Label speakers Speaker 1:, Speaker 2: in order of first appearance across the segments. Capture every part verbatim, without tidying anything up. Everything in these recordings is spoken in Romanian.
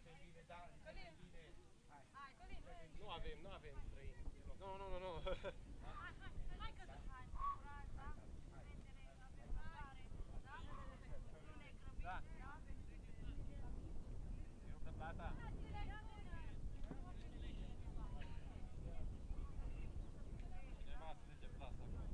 Speaker 1: Nu avem, nu avem străini. Nu, nu, nu, nu. Da. Minută plata. Cineva strânge plasa acolo.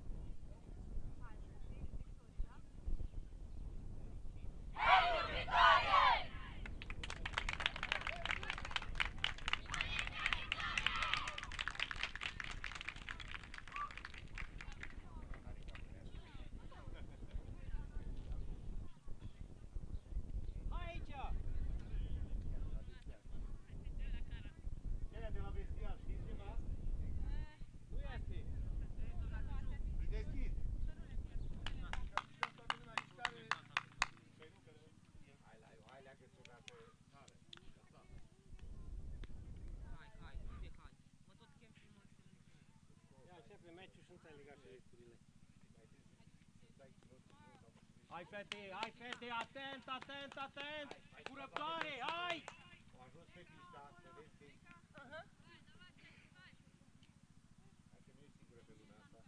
Speaker 1: Meciul și nu ți-ai legat șeriturile. Hai fete, hai fete, atent, atent, atent! Cu răbdare, hai! O ajuns pe pista, să vezi că Aha. Hai că nu e sigură pe lumea asta.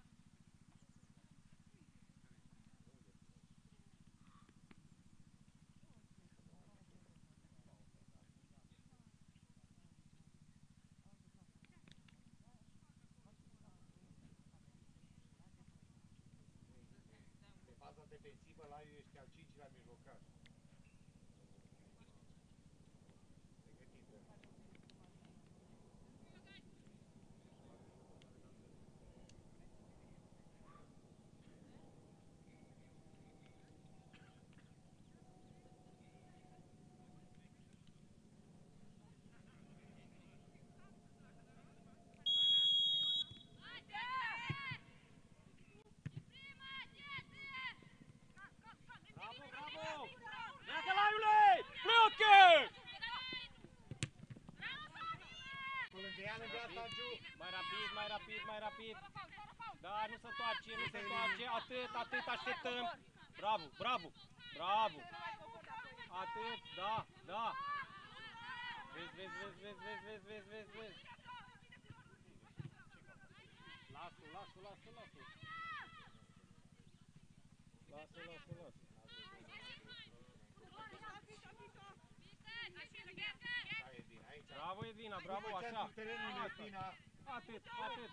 Speaker 1: Faza defensivă la ei ești al cincilea mijlocaș. Pregătită. Mai rapid, mai rapid, mai rapid. Da, nu se toarce, nu se toarce. Atât, atât, așteptăm. Bravo, bravo, bravo. Atât, da, da. Vezi, vezi, vezi, vezi, vezi, vezi, vezi, vezi, vezi. Lasă-l, lasă-l, lasă-l, lasă-l. Lasă-l, lasă-l, lasă-l. Bravo, Edina, bravo, așa. Atât, atât.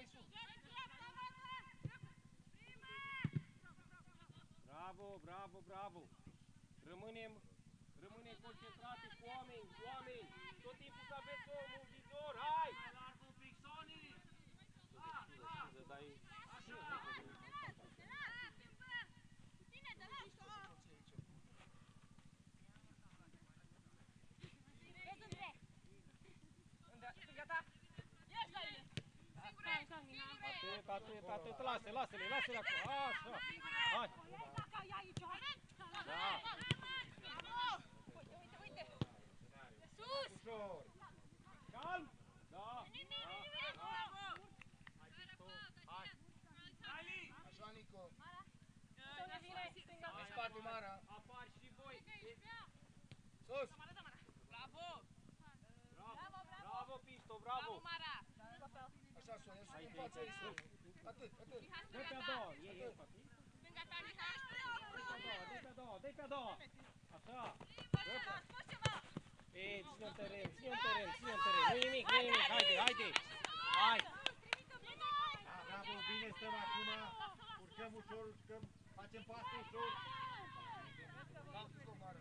Speaker 1: Bravo, bravo, bravo. Rămânem, rămânem concentrate cu oameni, cu oameni. Tot timpul să aveți omul în vizor, hai! Mai larg un pic, Sony! Scuze, dar e... Atât, atât, atât, lasă, lasă-le, lasă-le acolo, așa, hai! Da!
Speaker 2: Uite, uite, sus!
Speaker 1: Calm! Da, da, hai!
Speaker 3: Așa, Nico!
Speaker 2: În
Speaker 3: spate, Mara!
Speaker 1: Apar și voi!
Speaker 3: Sus!
Speaker 2: Bravo!
Speaker 1: Bravo, bravo, Pisto, bravo!
Speaker 2: Bravo, Mara!
Speaker 3: Așa, Sonia, sus în fața ei, Sonia. Atât, atât.
Speaker 1: Dă pe a doua, e, e, papi.
Speaker 2: Stânga ta, Mihai!
Speaker 1: Dă pe a doua, dă pe a doua. Așa.
Speaker 2: Spus ceva!
Speaker 1: Ei, ține-o în teren, ține-o în teren, ține-o în teren. Nu-i nimic, nu-i nimic, haide, haide. Hai.
Speaker 3: Da, bravo, bine stăm acum. Urcăm ușor, urcăm, facem pasul ușor. Da, sus-o, Mara.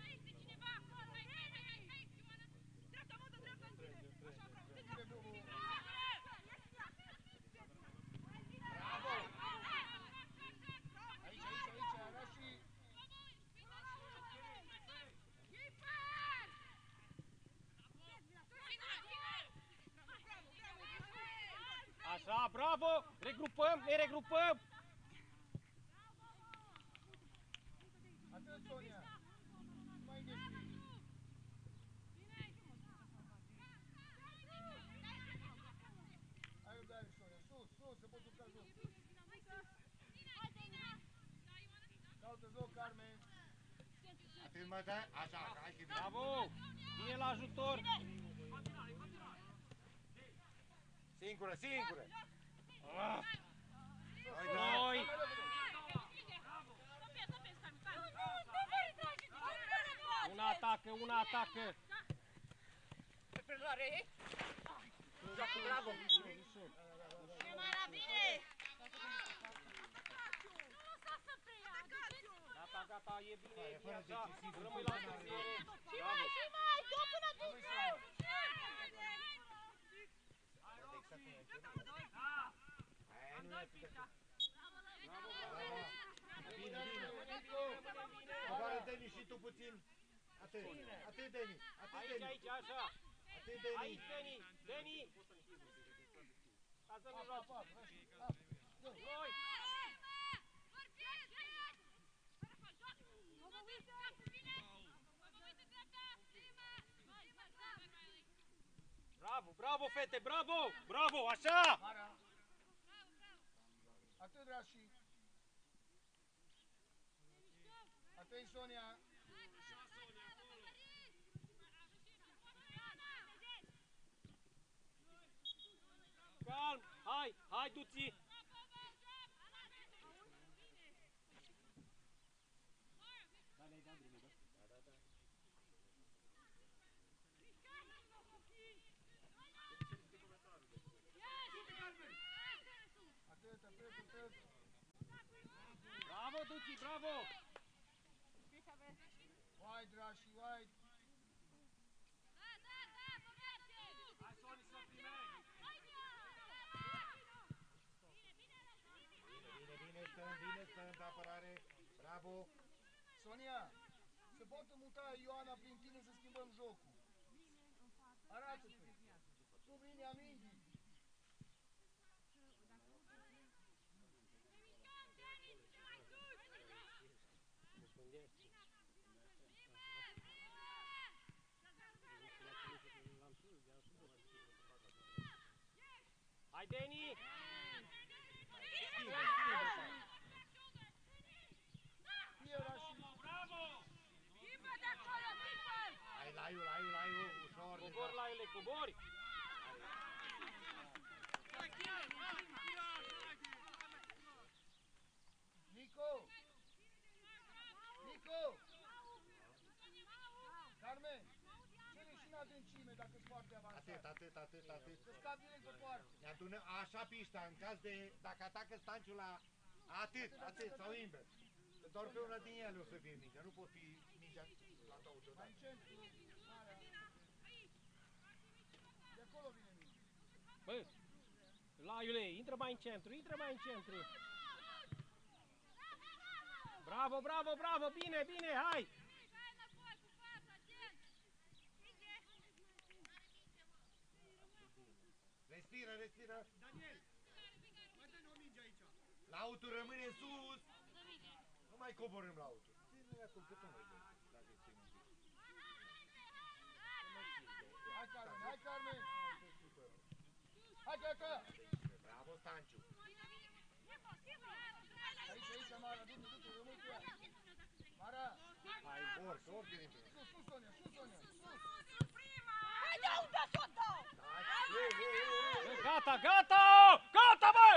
Speaker 3: Bravo! Aici, aici, aici, era și...
Speaker 1: Așa, bravo! Regrupăm, ne regrupăm!
Speaker 3: Atât, Sonia! Mai deschis! Hai, Iubiare, Sonia, sus, sus, să pot duca jos! Caută loc, Carmen! Atât, mai dai? Așa, hai că
Speaker 1: Bravo! Vine la ajutor!
Speaker 3: Singură, singură!
Speaker 1: Ah,
Speaker 3: Hai, da!
Speaker 1: Noi! Una atacă, una atacă!
Speaker 4: Bravo!
Speaker 1: Gata, gata, e bine, e bine
Speaker 3: Fără
Speaker 1: așa!
Speaker 3: decisiv,
Speaker 1: Rămâi la
Speaker 3: nu
Speaker 1: întârziere!
Speaker 2: Și mai, și mai, du până tu sus!
Speaker 3: Aia nu e atât de... Bine, bine! Coboară, Deni, și tu puțin! Atât, atât, Deni! Atât,
Speaker 1: Aici,
Speaker 3: Deni!
Speaker 1: aici, așa!
Speaker 3: Atât, Deni!
Speaker 1: Aici, Deni! Deni! Ca să nu joci! Noi! Bravo, bravo, fete, bravo! Bravo, așa!
Speaker 5: Mara. Atât, Rași. Atât, Sonia.
Speaker 1: Calm! Hai, hai, du-ți!
Speaker 5: Atât, atât, atât.
Speaker 1: Bravo, du-ți, bravo!
Speaker 5: Wide, Rași, wide.
Speaker 3: Bine, bine, stăm, bine, stăm pe apărare! Bravo!
Speaker 5: Sonia, se poate muta Ioana prin tine să schimbăm jocul. Arată-te. Sub linia mingii.
Speaker 1: Hai, Deni!
Speaker 5: Fie, Rași.
Speaker 3: Hai, Laiu, Laiu, Laiu, ușor!
Speaker 1: Cobor, Laiule, cobori!
Speaker 5: Nico. Nico. Carmen. Cere și în adâncime dacă ești foarte avansat.
Speaker 3: Atât, atât, atât, atât!
Speaker 5: Să scapi direct pe poartă.
Speaker 3: Ne adunăm așa pista, în caz de... Dacă atacă stanciul la... Atât, atât, sau invers. Doar pe una din ele o să fie mingea, nu pot fi mingea la două
Speaker 5: Mai
Speaker 3: deodată.
Speaker 5: în centru. Marea. De acolo vine mingea.
Speaker 1: Bă, Laiule, intră mai în centru, intră mai în centru! Bravo, bravo, bravo, bine, bine, hai!
Speaker 3: Respiră, respiră! Lautul rămâne sus! Nu mai coborâm lautul. Ține acum cât un rămâne, dacă ți minte.
Speaker 5: Hai, Carmen, hai, Carmen! Hai, Căcă!
Speaker 3: Bravo, Stanciu!
Speaker 5: Aici, aici, Mara, du-te, du-te, rămâi cu ea. Mara!
Speaker 3: Hai, orc, orc din tine.
Speaker 5: Sus, sus, Sonia, sus, Sonia, sus!
Speaker 2: Haide, unde sunt tu?
Speaker 3: Ei, ei, ei, ei!
Speaker 1: Bă, gata, gata! Gata, bă!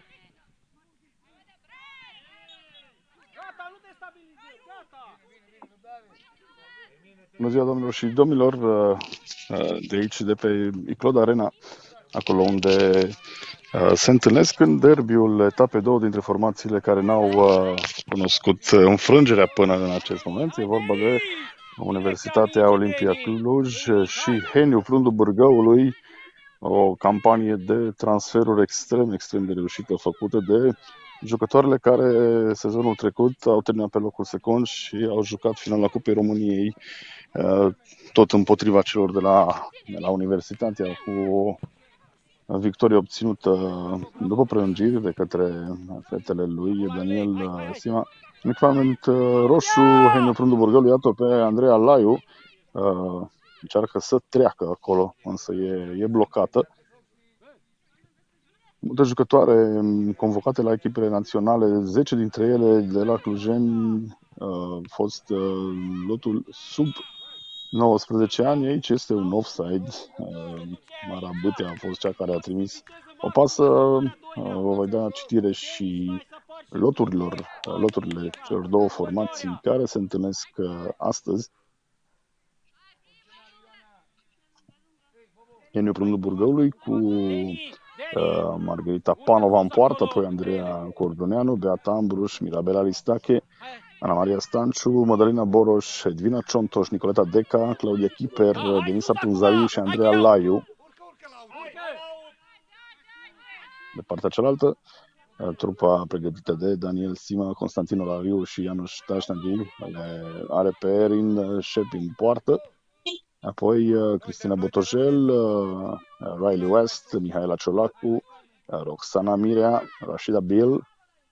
Speaker 1: Gata, nu destabilizezi, gata!
Speaker 5: Bine, bine, răbdare!
Speaker 6: Bună ziua, domnilor și domnilor, de aici, de pe Iclod Arena, acolo unde se întâlnesc în derbiul etapei două dintre formațiile care n-au cunoscut înfrângerea până în acest moment. E vorba de Universitatea Olimpia Cluj și Heniu Prundu Bârgăului, o campanie de transferuri extrem, extrem de reușită făcută de jucătoarele care sezonul trecut au terminat pe locul secund și au jucat finala Cupei României tot împotriva celor de la, de la Universitatea, cu o victorie obținută după prelungiri de către fetele lui Daniel Sima. În echipament roșu, Heniu Prundu Bârgăului, iată pe Andreea Laiu, încearcă să treacă acolo, însă e, e blocată. multe jucătoare convocate la echipele naționale, zece dintre ele de la clujeni au fost lotul sub nouăsprezece ani. Aici este un offside. Mara Bâtea a fost cea care a trimis o pasă. Vă voi da citire și loturilor, loturile celor două formații care se întâlnesc astăzi. Heniu Prundu Burgăului cu uh, Margarita Panova în poartă, apoi Andreea Cordoneanu, Beata Ambruș, Mirabela Listache, Ana Maria Stanciu, Mădălina Boroș, Edvina Ciontoș, Nicoleta Deca, Claudia Chiper, Denisa Punzariu și Andreea Laiu. De partea cealaltă, trupa pregătită de Daniel Sima, Constantin Olariu și Ianuș Tașnaghi le are pe Erin Șepi în poartă. Apoi Cristina Botojel, Riley West, Mihaela Ciolacu, Roxana Mirea, Rashida Bill,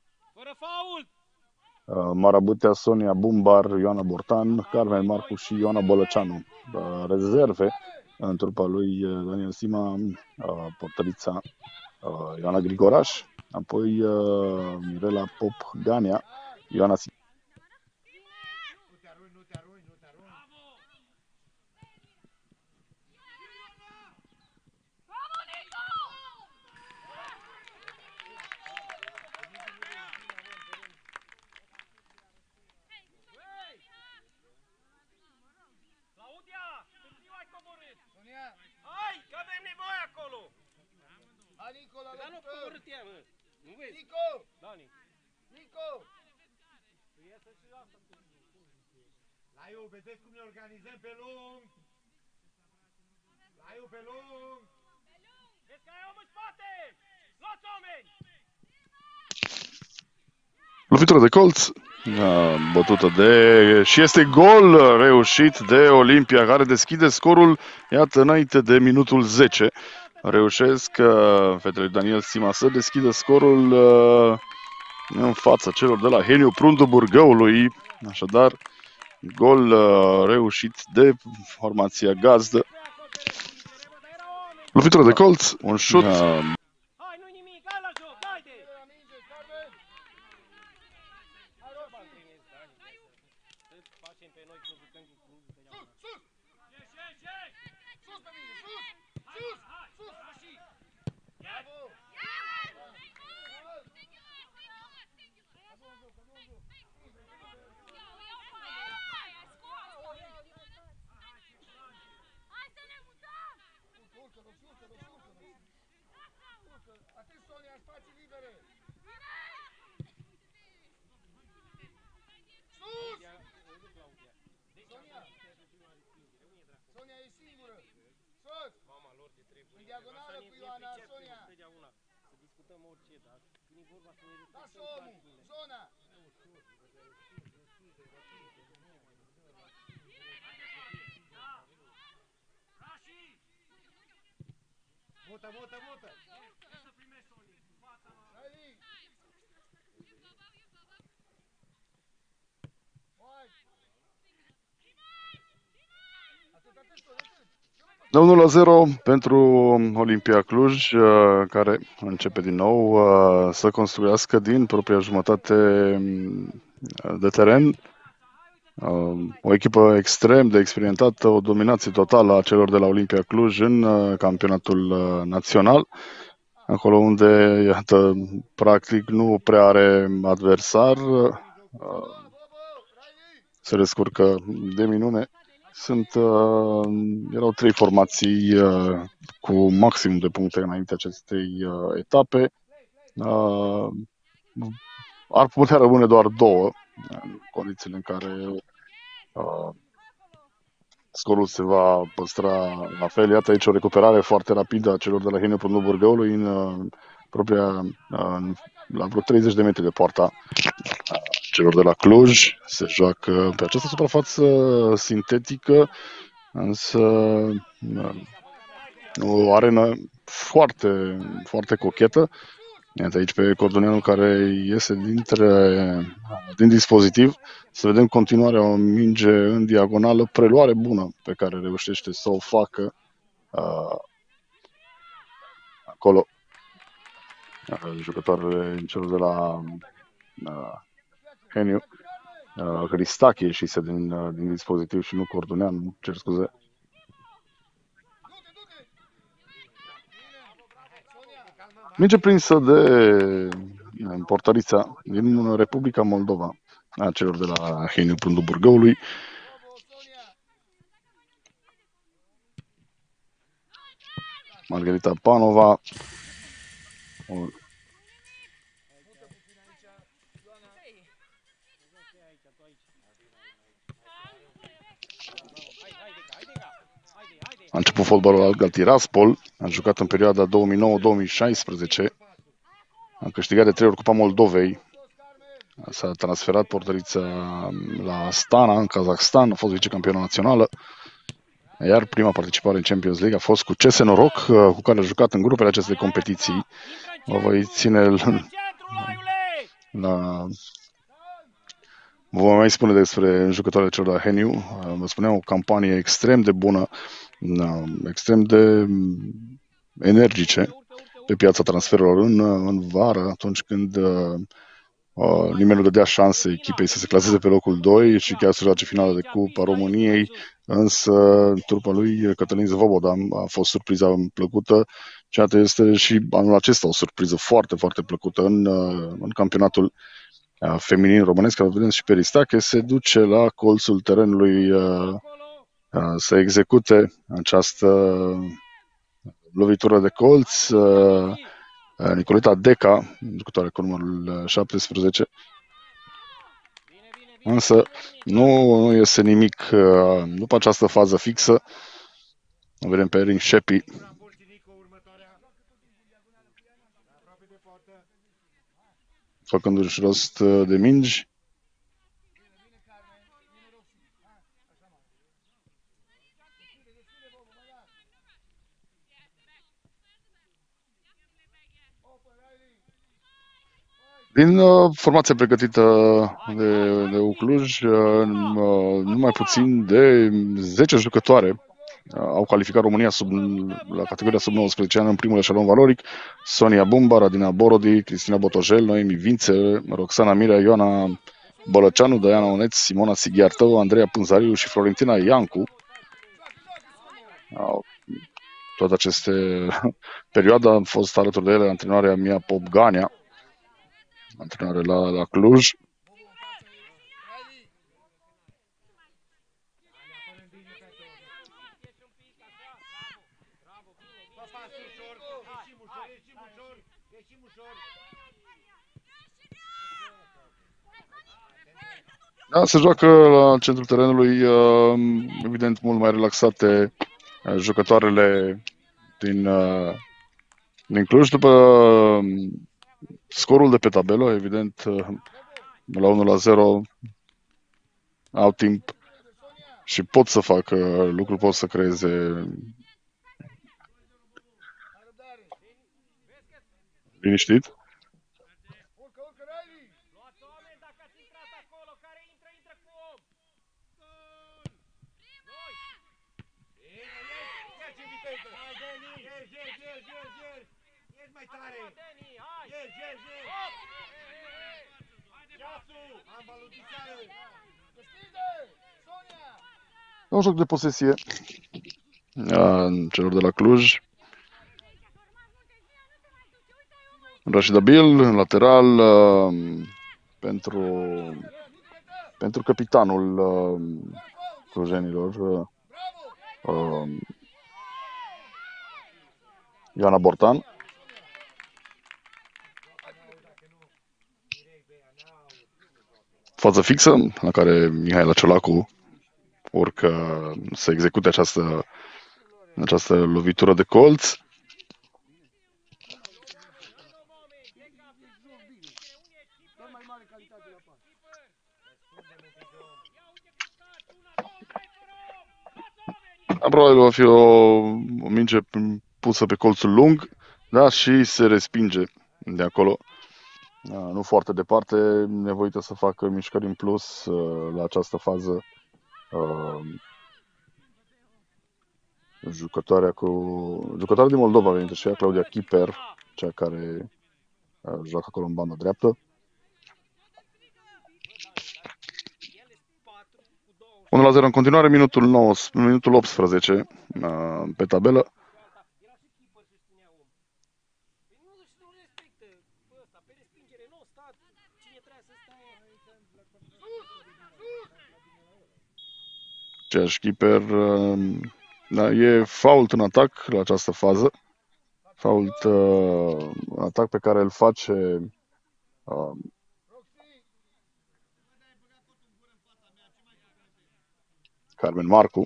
Speaker 6: Mara Bâtea, Sonia Bumbar, Ioana Bortan, Carmen Marcu și Ioana Bălăceanu. Rezerve în trupa lui Daniel Sima, portărița Ioana Grigoraș, apoi Mirela Pop Gania, Ioana Sim.
Speaker 1: Hai, că avem nevoie acolo!
Speaker 5: Hai, Nicola,
Speaker 1: Dar nu coborât ea, mă! Nu vezi?
Speaker 5: Nico!
Speaker 1: Dani!
Speaker 5: Nico!
Speaker 3: Laiu, vedeți cum ne organizăm pe lung? Laiu, pe lung!
Speaker 1: Vezi că ai om în spate! Luați oameni!
Speaker 6: Lovitură de colț, bătută de... și este gol reușit de Olimpia, care deschide scorul, iată, înainte de minutul zece. Reușesc fetele Daniel Sima să deschidă scorul în fața celor de la Heniu Prundu Burgăului. Așadar, gol reușit de formația gazdă. Lovitură de colț, un șut.
Speaker 1: Hai, nu nimic, hai la joc, haide! Facem pe noi cum jucăm cu clubul totdeauna.
Speaker 5: Sus! Sus pe mine, sus! Sus! Sus! Bravo! Atât, Sonia, spații libere! Sus! Sonia! Sonia e singură! Sus!
Speaker 1: Mama lor de trebuie.
Speaker 5: În diagonală cu Ioana, Sonia!
Speaker 1: Să discutăm orice, dar când e vorba să ne
Speaker 5: Lasă
Speaker 1: respectăm
Speaker 5: omul!
Speaker 1: practicile.
Speaker 5: Zona!
Speaker 3: Mută, mută, mută!
Speaker 5: Riley! Hai! Atât, atât, Sonia, atât!
Speaker 6: unu la zero pentru Olimpia Cluj, care începe din nou să construiască din propria jumătate de teren. O echipă extrem de experimentată, o dominație totală a celor de la Olimpia Cluj în campionatul național, acolo unde, iată, practic nu prea are adversar, se descurcă de minune. Sunt, erau trei formații cu maximum de puncte înainte acestei etape. Ar putea rămâne doar două, în condițiile în care uh, scorul se va păstra la fel. Iată aici o recuperare foarte rapidă a celor de la Heniu Prundu Burgăului în uh, propria, uh, la vreo treizeci de metri de poarta uh, celor de la Cluj. Se joacă pe această suprafață sintetică, însă uh, o arenă foarte, foarte cochetă. Iată aici pe Cordoneanu care iese dintre, din dispozitiv. Să vedem continuarea, o minge în diagonală, preluare bună pe care reușește să o facă uh, acolo. jucătoarele celor de la uh, Heniu. Uh, Cristache ieșise din, uh, din dispozitiv și nu Cordunean, cer scuze. Minge prinsă de portărița din Republica Moldova a celor de la Heniu Prundul Burgăului. Margarita Panova. A început fotbalul al Tiraspol, a jucat în perioada două mii nouă două mii șaisprezece, a câștigat de trei ori Cupa Moldovei, s-a transferat portărița la Astana, în Kazakhstan, a fost vicecampionă națională, iar prima participare în Champions League a fost cu C S Noroc, cu care a jucat în grupele acestei competiții. Vă voi ține la... Vă voi mai spune despre jucătoarele celor de la Heniu. Vă spuneam, o campanie extrem de bună, extrem de energice pe piața transferurilor în, în vară, atunci când uh, nimeni nu dădea șanse echipei să se claseze pe locul doi și chiar să joace finala de Cupa României, însă trupa lui Cătălin Zvoboda a fost surpriza plăcută. Ceea este și anul acesta o surpriză foarte, foarte plăcută în, în campionatul feminin românesc, care vedem și Peristache se duce la colțul terenului uh, uh, să execute această lovitură de colț. Uh, Nicoleta Deca, jucătoare cu numărul șaptesprezece, însă nu, nu iese nimic uh, după această fază fixă. Vedem pe Erin Șepi. Făcându-și rost de mingi. Din uh, formația pregătită de, de Ucluj, uh, numai puțin de zece jucătoare uh, au calificat România sub, la categoria sub nouăsprezece ani în primul eșalon valoric. Sonia Bumba, Radina Borodi, Cristina Botojel, Noemi Vințe, Roxana Mirea, Ioana Bălăceanu, Diana Oneț, Simona Sighiartău, Andreea Pânzariu și Florentina Iancu. Uh, toate aceste perioade a fost alături de ele antrenoarea Mia Popganea, antrenare la, la Cluj. Da, se joacă la centrul terenului, evident mult mai relaxate jucătoarele din, din Cluj. După scorul de pe tabelă, evident, la unu la zero au timp și pot să facă lucruri, pot să creeze liniștit. Un joc de posesie a celor de la Cluj. Rashida Bil, în lateral, uh, pentru, pentru capitanul uh, clujenilor, uh, uh, Ioana Bortan. Fază fixă, la care Mihaela Ciolacu urcă să execute această, această lovitură de colț. Probabil va fi o, o minge pusă pe colțul lung, da, și se respinge de acolo. Nu foarte departe, nevoită să facă mișcări în plus la această fază. Jucătoarea cu jucătoarea din Moldova a venit și ea, Claudia Chiper, cea care uh, joacă acolo în banda dreaptă. unu la zero în continuare, minutul, nouă, minutul optsprezece uh, pe tabelă.
Speaker 1: Era și keeper și spunea om. Păi nu, și nu respectă pe ăsta, pe respingere, nu, sta, cine trebuie să stai?
Speaker 6: Ceeași keeper, uh, da, e fault în atac la această fază. Fault uh, atac pe care îl face uh, Carmen Marcu.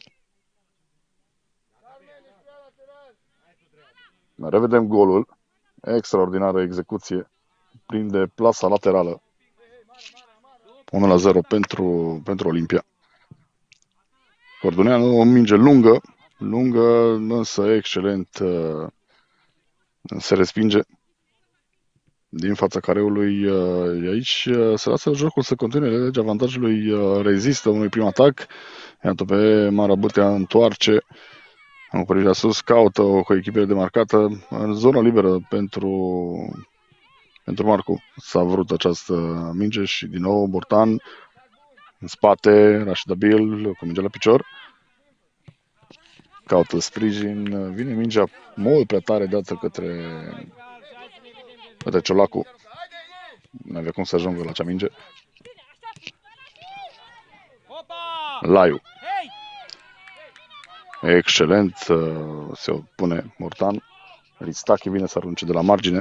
Speaker 6: Revedem golul. Extraordinară execuție. Prinde plasa laterală. unu la zero pentru, pentru Olimpia. Corduneanu, o minge lungă. Lungă, însă excelent. Uh, se respinge din fața careului. Uh, aici uh, se lasă jocul să continue. Legea avantajului uh, rezistă unui prim atac. Iată pe Marabâtea întoarce. Cu privirea sus, caută o coechipere demarcată în zona liberă pentru, pentru Marcu. S-a vrut această minge și din nou Bortan în spate, Rashid Abil cu mingea la picior. Caută sprijin, vine mingea mult prea tare dată către, către Ciolacu. Nu avea cum să ajungă la acea minge. Laiu. Excelent, se opune Mortan. Ristachi vine să arunce de la margine.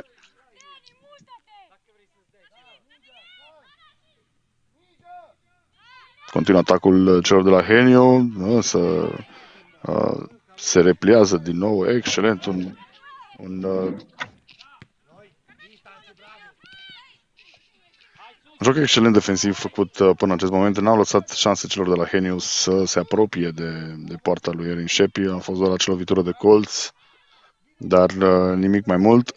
Speaker 6: Continuă atacul celor de la Heniu, însă uh, se repliază din nou. Excelent, un, un uh, joc excelent defensiv făcut uh, până în acest moment. N-au lăsat șanse celor de la Heniu să se apropie de, de poarta lui Erin Shepi. A fost doar acea lovitură de colț, dar uh, nimic mai mult.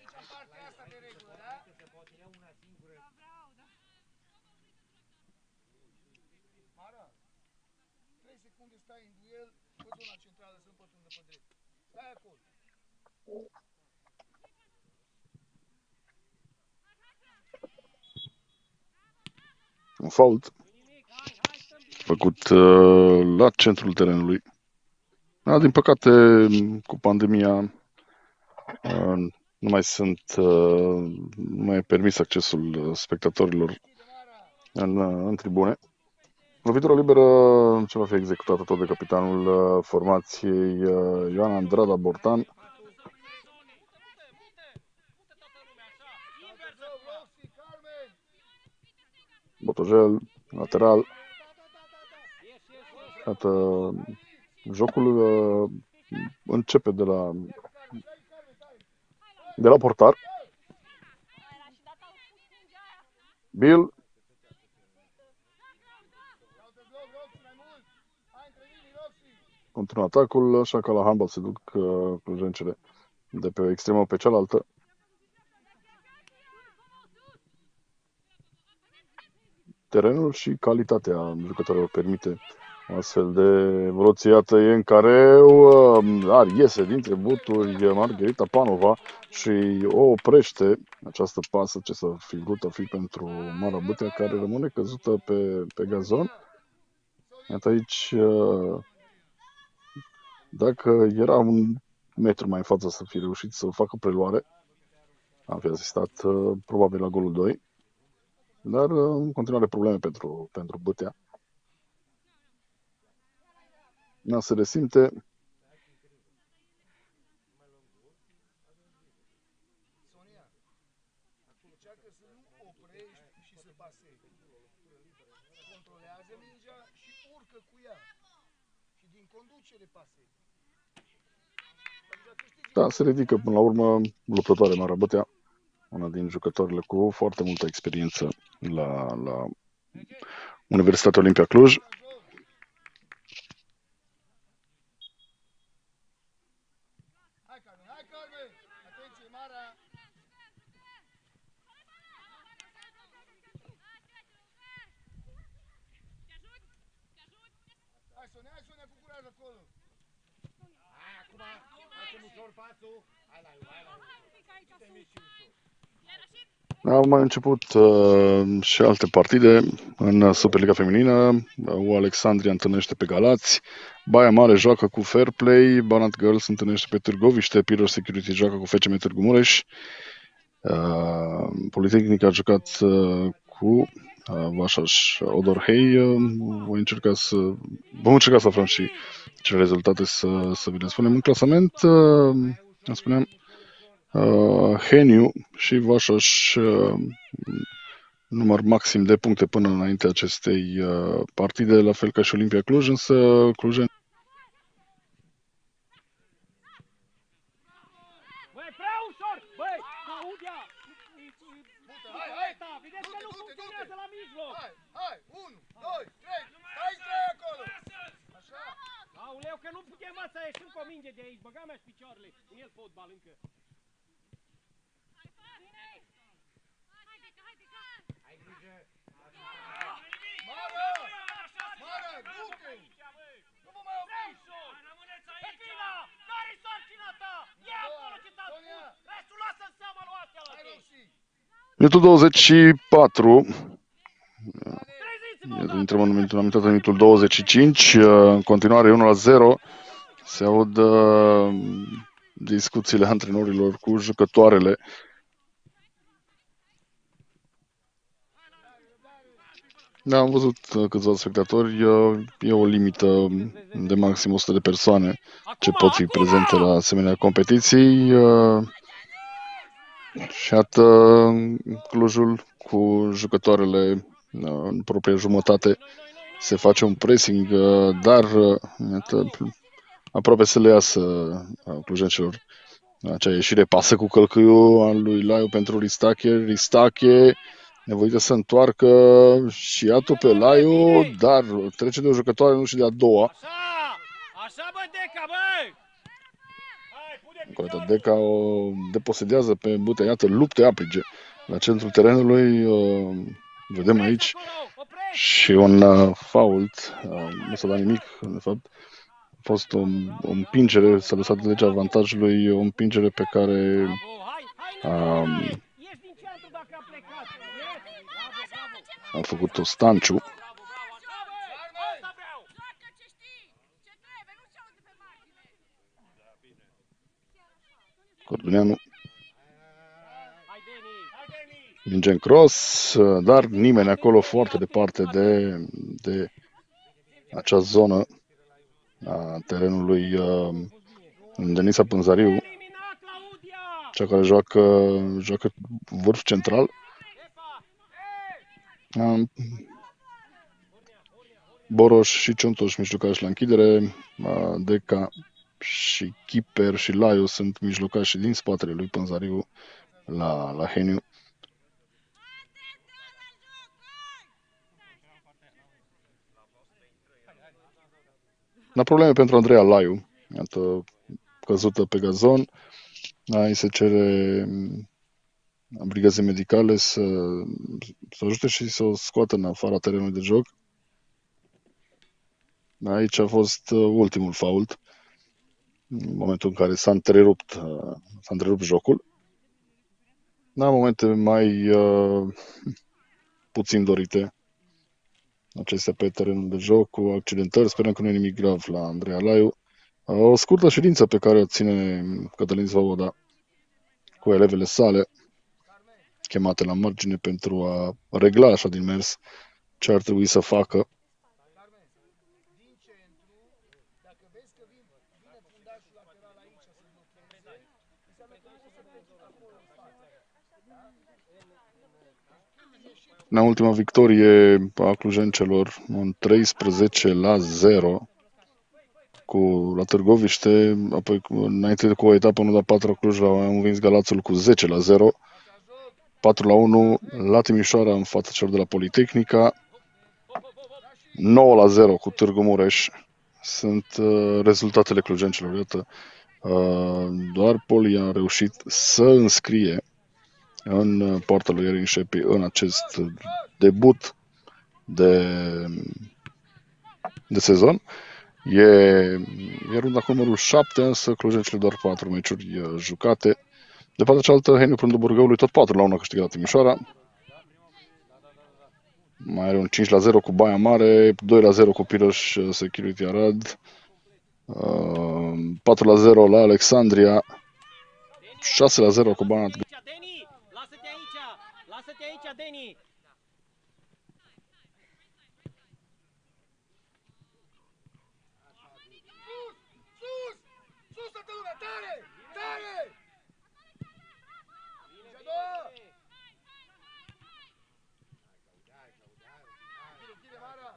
Speaker 6: Un fault făcut uh, la centrul terenului. Da, din păcate, cu pandemia uh, nu mai sunt, uh, nu mai e permis accesul spectatorilor în, uh, în tribune. Lovitura liberă ce va fi executată tot de capitanul uh, formației uh, Ioan Andrada Bortan. Botojel, lateral. Iată, jocul uh, începe de la de la portar. Bill. Continuă atacul, așa că la handbal se duc uh, clujencele de pe o extremă pe cealaltă. Terenul și calitatea jucătorilor permite astfel de evoluție. Iată, e în careu, dar iese dintre buturi Margherita Panova și o oprește. Această pasă ce să fi vrut a fi pentru Marabâtea, care rămâne căzută pe, pe gazon. Iată aici, dacă era un metru mai în față să fi reușit să facă preluare, am fi asistat probabil la golul doi. Dar în continuare probleme pentru, pentru Bâtea. Nu se resimte.
Speaker 5: Sonia, încearcă să nu oprești și să pasezi. Controlează mingea și urcă cu ea. Și din conducere pasezi.
Speaker 6: Da, se ridică până la urmă luptătoare Marabâtea. Una din jucătorile cu foarte multă experiență la, la Universitatea Olimpia Cluj.
Speaker 5: Hai, Carmen, hai, Carmen! Atenție, Mara! Hai, Sonia, hai, Sonia, cu curaj acolo!
Speaker 3: Hai, acum, facem ușor pasul. Hai la hai la Te miști ușor.
Speaker 6: Au mai început uh, și alte partide în Superliga Feminină. U Alexandria întâlnește pe Galați, Baia Mare joacă cu Fair Play, Banat Girls întâlnește pe Târgoviște, Pillar Security joacă cu F C M Târgu Mureș, uh, Politehnica a jucat uh, cu uh, Vașaș Odorhei. Uh, voi încerca să, vom încerca să aflăm și ce rezultate să, să vi le spunem în clasament. Uh, spuneam, Uh, Heniu și Vașaș uh, număr maxim de puncte până înainte acestei uh, partide, la fel ca și Olimpia Cluj, însă Clujeni
Speaker 1: Băi, prea ușor! Băi, Claudia!
Speaker 5: Hai, hai!
Speaker 1: Vedeți că nu funcționează la mijloc!
Speaker 5: Hai, hai! unu, doi, trei! Stai trei acolo! Așa!
Speaker 1: Aoleu, că nu putem mă să ieșim cu o minge de aici, băga mea-și picioarele în el fotbal încă.
Speaker 5: Mara! Mara, du-te! Nu vă mai opriți!
Speaker 1: Pepina! Care-i sarcina ta? Ia acolo ce ți-am spus! Restul lasă în seama lui astea la
Speaker 5: Hai,
Speaker 1: tine!
Speaker 5: Rossi!
Speaker 6: minutul douăzeci și patru.
Speaker 1: Treziți-vă!
Speaker 6: Intrăm în minutul, am intrat în minutul douăzeci și cinci. uh, În continuare unu la zero. Se aud uh, discuțiile antrenorilor cu jucătoarele. Da, am văzut uh, câțiva spectatori. uh, E o limită de maxim o sută de persoane ce pot fi prezente la asemenea competiții. uh, Și iată Clujul cu jucătoarele uh, în propria jumătate. Se face un pressing, uh, dar uh, iată, aproape să le iasă uh, clujenților acea ieșire, pasă cu călcâiul al lui Laiu pentru Ristache. Ristache nevoită să întoarcă și iată pe Laiu, dar trece de o jucătoare, nu și de a doua.
Speaker 1: Așa! Așa, bă, Deca, băi! Hai, pune
Speaker 6: Încă o dată
Speaker 1: piciorul!
Speaker 6: Deca o deposedează pe Bute, iată, lupte aprige la centrul terenului. uh, Vedem aici și un uh, fault, uh, nu s-a dat nimic, de fapt. A fost o, o împingere, s-a lăsat de legea avantajului, o împingere pe care
Speaker 1: Bravo, hai, hai,
Speaker 6: um,
Speaker 1: Ieși din centru dacă a plecat! Ieși! Bravo, bravo!
Speaker 6: a făcut-o Stanciu.
Speaker 1: Bravo, bravo, așa, bă! Asta vreau!
Speaker 2: Joacă ce știi! Ce trebuie! Nu se aude pe margine!
Speaker 6: Corduneanu
Speaker 1: Hai, Deni! Hai, Deni!
Speaker 6: minge în cross, uh, dar nimeni acolo foarte departe de, de acea zonă a terenului uh, Denisa Pânzariu,
Speaker 1: Eliminat, Claudia!
Speaker 6: cea care joacă, joacă vârf central. Um, Boroș și Ciontoș mijlocași la închidere, uh, Deca și Chiper și Laiu sunt mijlocași din spatele lui Pânzariu la, la Heniu. La probleme pentru Andreea Laiu, iată, căzută pe gazon. Îi se cere brigaze medicale să, să ajute și să o scoată în afara terenului de joc. Aici a fost ultimul fault, în momentul în care s-a întrerupt, s-a întrerupt jocul. La momente mai uh, puțin dorite acestea pe terenul de joc, cu accidentări. Sperăm că nu e nimic grav la Andreea Laiu. O scurtă ședință pe care o ține Cătălin Svoboda cu elevele sale, chemate la margine pentru a regla așa din mers ce ar trebui să facă.
Speaker 5: Din centru, dacă vezi că vin, vine fundașul lateral aici să blocheze, înseamnă că nu o să pleci acolo în față.
Speaker 6: În ultima victorie a clujencelor, un treisprezece la zero cu la Târgoviște, apoi înainte cu o etapă în a patra Cluj au învins Galațul cu zece la zero, patru la unu la Timișoara în fața celor de la Politehnica, nouă la zero cu Târgu Mureș. Sunt uh, rezultatele clujencelor. Iată, uh, doar Poli a reușit să înscrie în poarta lui Erin Șepi în acest debut de, de sezon. E, e runda cu numărul șapte, însă clujențele doar patru meciuri jucate. De partea cealaltă, Heniu Prându Burgăului tot patru la unu a câștigat Timișoara. Mai are un cinci la zero cu Baia Mare, doi la zero cu Piroș Security Arad, patru la zero la Alexandria, șase la zero cu Banat.
Speaker 1: Deni, lasă-te aici, lasă-te aici, Deni.
Speaker 5: Sus! Sus toată lumea! Tare! Tare! Mingea a doua! Chide, chide, Mara!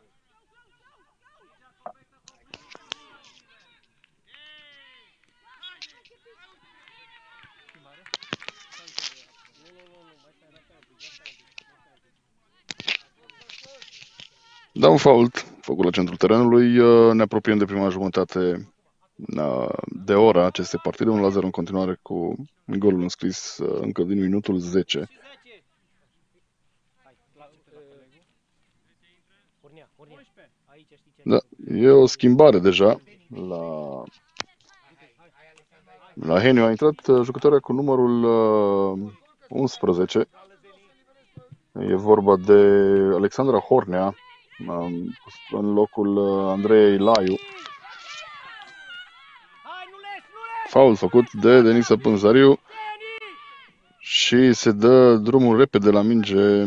Speaker 6: Da, un fault făcut la centrul terenului. Ne apropiem de prima jumătate de ora acestei partide, unu la zero în continuare cu golul înscris încă din minutul zece. Da, e o schimbare deja la, la Heniu. A intrat jucătoarea cu numărul unsprezece. E vorba de Alexandra Hornea în locul Andrei Laiu. Faul făcut de Denisa Pânzariu și se dă drumul repede la minge.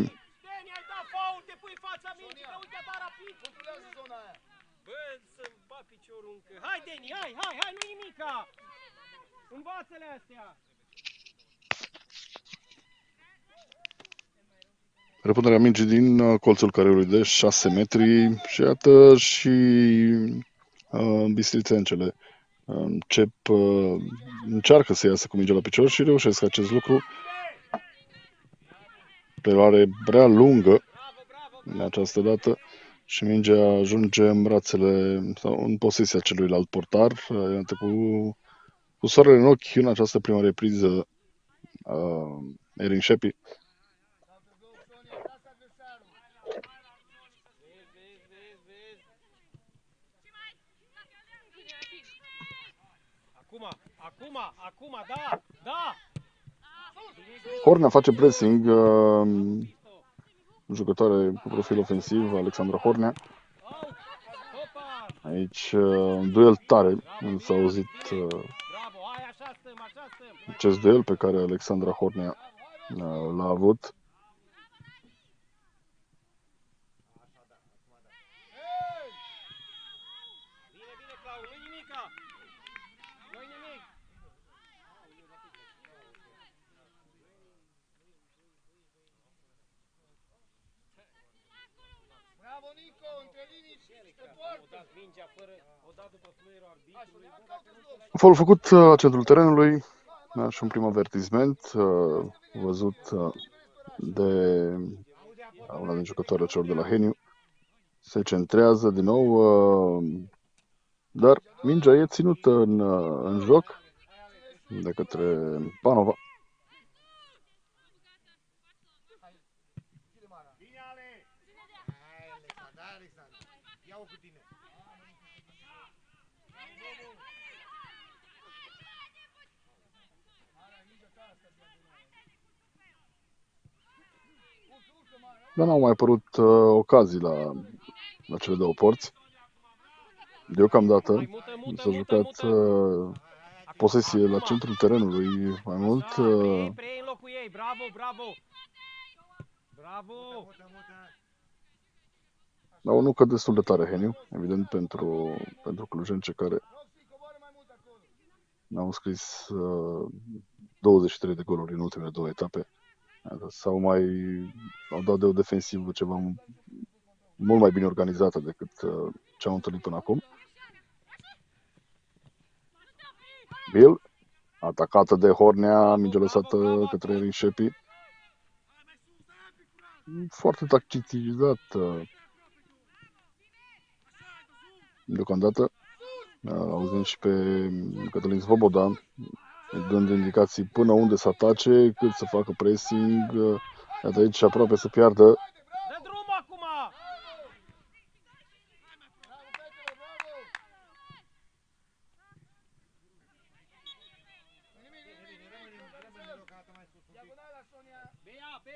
Speaker 1: Hai, Deni, hai, hai, hai, nu-i nimica! Învață-le astea!
Speaker 6: Repunerea mingii din colțul careului de șase metri și iată și uh, bistrițencele uh, încep, uh, încearcă să iasă cu mingea la picior și reușesc acest lucru. Preluare prea lungă în această dată și mingea ajunge în brațele sau în posesia celuilalt portar. Iată cu, cu soarele în ochi în această primă repriză uh, Erin Șepi.
Speaker 1: Acum, acum, acum, da, da!
Speaker 6: Hornea face pressing, uh, jucătoare cu profil ofensiv, Alexandra Hornea. Aici uh, duel tare, s-a auzit uh, acest duel pe care Alexandra Hornea uh, l-a avut.
Speaker 5: Bravo, Nico! Între linii se poartă!
Speaker 6: Faul făcut la uh, centrul terenului uh, și un prim avertisment uh, văzut uh, de uh, una din jucătoarele celor de la Heniu. Se centrează din nou, uh, dar mingea e ținută în, uh, în joc de către Panova. Dar n-au mai apărut uh, ocazii la, la cele două porți. Deocamdată s-a jucat uh, posesie la centrul terenului mai mult. Uh,
Speaker 1: Bravo, bravo! Bravo!
Speaker 6: La o nucă destul de tare Heniu, evident pentru, pentru clujence care ne-au scris uh, douăzeci și trei de goluri în ultimele două etape. Sau mai au dat de o defensivă ceva mult mai bine organizată decât uh, ce am întâlnit până acum. Bill, atacată de Hornea, minge lăsată către Erin Șepi. Foarte tacticizat uh, deocamdată. Uh, auzim și pe Cătălin Svoboda dând indicații până unde să atace, cât să facă pressing. Uh, iată aici aproape să piardă.
Speaker 1: Dă drumul acum!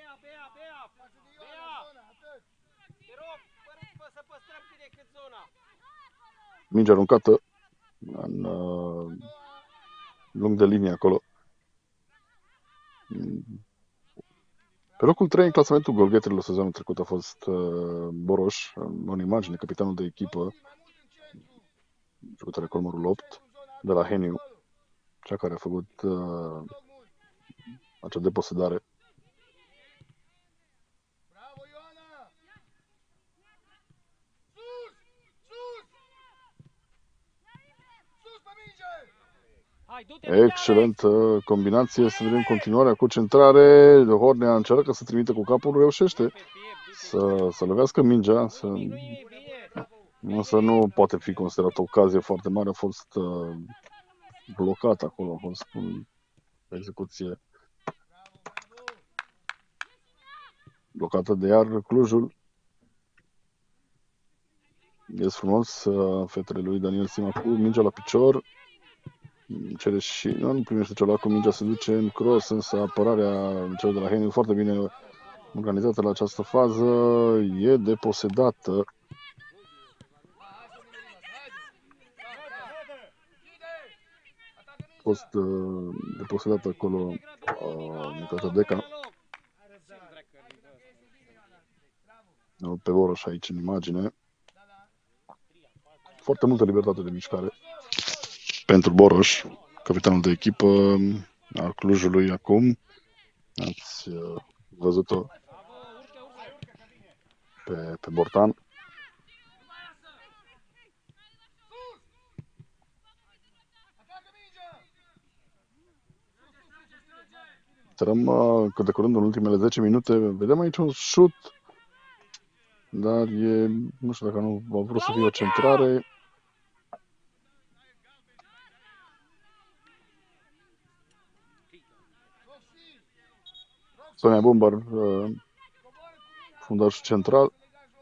Speaker 1: Bea, Bea, Bea!
Speaker 5: Față de Ioana,
Speaker 1: Bea!
Speaker 5: zona, atât.
Speaker 1: Te rog, fă să păstrăm cât de cât zona.
Speaker 6: Minge aruncată în uh, lung de linie acolo. Pe locul trei în clasamentul golgheterilor sezonul trecut a fost uh, Boroș, în imagine, capitanul de echipă,
Speaker 5: Mai mult în centru.
Speaker 6: jucătoare cu numărul opt,
Speaker 5: Centru, zona,
Speaker 6: de la
Speaker 5: atât,
Speaker 6: Heniu,
Speaker 5: acolo.
Speaker 6: cea care a făcut uh,
Speaker 5: Loc mult.
Speaker 6: acea deposedare.
Speaker 5: Bravo, Ioana! Sus! Sus! Sus pe minge!
Speaker 1: Hai, du-te, du-te, Alex!
Speaker 6: Excelentă combinație, să vedem continuarea cu centrare. Hornea încearcă să trimite cu capul, reușește
Speaker 1: Pe piept, du-te,
Speaker 6: să, să lovească mingea, să,
Speaker 1: Nu-i nimic, nu-i bine.
Speaker 6: însă nu poate fi considerată o ocazie foarte mare, a fost uh, blocat acolo, a fost în execuție blocată de iar Clujul. Ies frumos, uh, fetele lui Daniel Sima cu mingea la picior. Cere și nu, nu primește celălalt cu mingea, se duce în cross, însă apărarea celor de la Heniu foarte bine organizată la această fază, e deposedată. A fost uh, deposedată acolo uh, Nicota Deca. Pe Boroș aici în imagine. Foarte multă libertate de mișcare pentru Boroș, capitanul de echipă al Clujului acum. Ați uh, văzut-o pe, pe Bortan. Sperăm uh, că de curând în ultimele zece minute vedem aici un șut, dar e, nu știu dacă nu a vrut să fie o centrare. Sonia Bumbar, uh, fundaș central.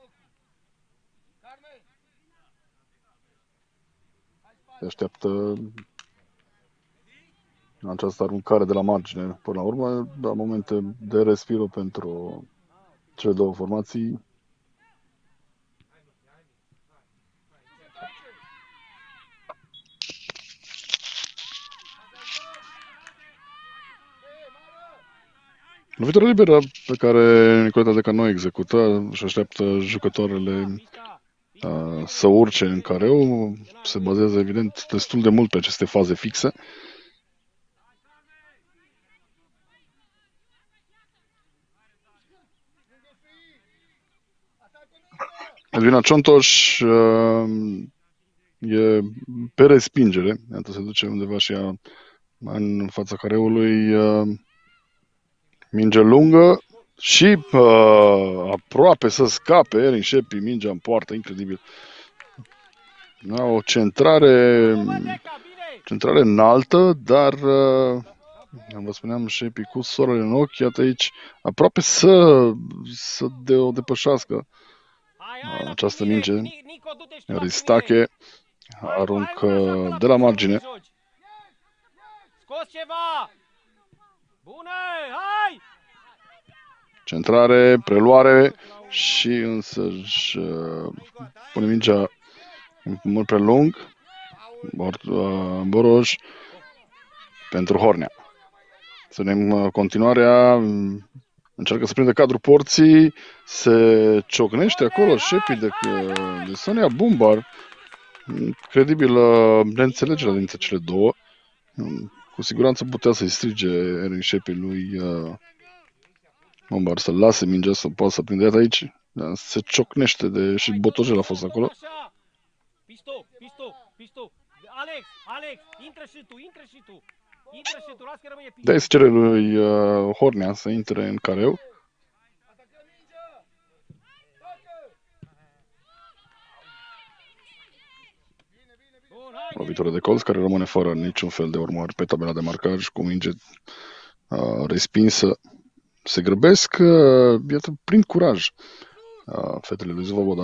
Speaker 6: Se așteaptă această aruncare de la margine. Până la urmă, da, momente de respiro pentru cele două formații. Lovitura liberă pe care Nicoleta Deca nu execută și așteaptă jucătoarele uh, să urce în careu. Se bazează evident destul de mult pe aceste faze fixe. Edwina Ciontoș uh, e pe respingere. Iată, se duce undeva și ea în fața careului. Uh, minge lungă și uh, aproape să scape. Erin Shepi, mingea în poartă, incredibil. Da, o centrare, centrare înaltă, dar uh, vă spuneam, Shepi cu sorele în ochi, iată aici, aproape să, să de o depășească această minge. Ristache aruncă de la margine.
Speaker 1: Scos ceva! Bună! Hai!
Speaker 6: Centrare, preluare și însă își uh, pune mingea mult prea lung. Bor, uh, Boroș pentru Hornea. Să vedem uh, continuarea. Încearcă să prindă cadrul porții. Se ciocnește acolo Shepi de, de Sonia Bumbar. Incredibilă neînțelegerea dintre cele două. Cu siguranță putea să-i strige Erin Shepi lui uh, Bumbar să lase mingea să poată să prinde aici. Se ciocnește de, și Botojel a fost acolo.
Speaker 1: Pistu, Pistu, Pistu. Alex, Alex, intră și tu, intră și tu. Intră și tu, las că rămâne Pistu.
Speaker 6: De-aia se cere lui uh, Hornea să intre în careu. Lovitură de colț care rămâne fără niciun fel de urmări pe tabela de marcaj, cu minge uh, respinsă. Se grăbesc, uh, iată, prin curaj uh, fetele lui Zvoboda.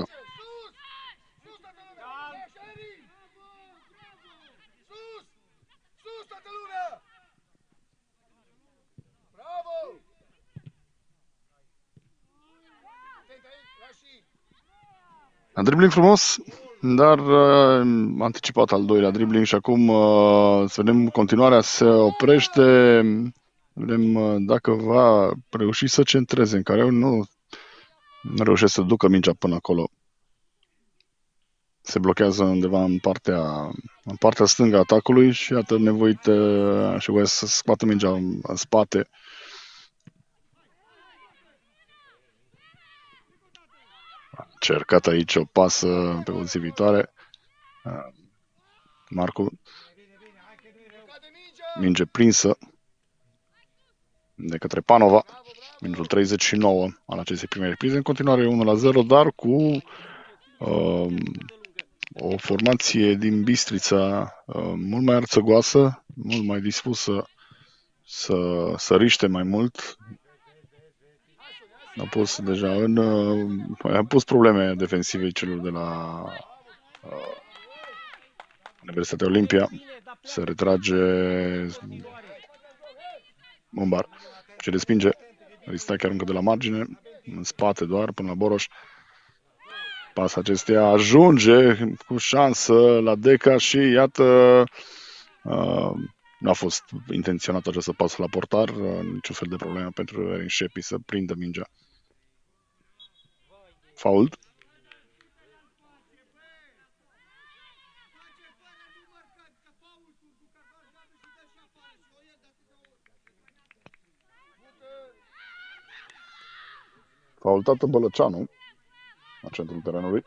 Speaker 6: Dribbling frumos, dar uh, anticipat al doilea dribbling și acum uh, să vedem continuarea se oprește. Vedem uh, dacă va reuși să centreze, în care nu reușesc să ducă mingea până acolo. Se blochează undeva în partea, în partea stângă a atacului și iată nevoit uh, și voie să scoată mingea în, în spate. A încercat aici o pasă pe poziție viitoare. Uh, Marcu. Minge prinsă de către Panova. Minutul treizeci și nouă al acestei prime reprize. În continuare unu la zero, dar cu uh, o formație din Bistrița uh, mult mai arțăgoasă, mult mai dispusă să, să riște mai mult. A pus deja în... Uh, a pus probleme defensive celor de la uh, Universitatea Olimpia. Se retrage Mombar și respinge. Ristache aruncă de la margine, în spate doar, până la Boroș. Pasa acesteia ajunge cu șansă la Deca și iată, uh, nu a fost intenționat această pasă la portar, uh, niciun fel de problemă pentru Erin Șepi să prindă mingea. Fault. Faultată Bălăceanu la centrul terenului.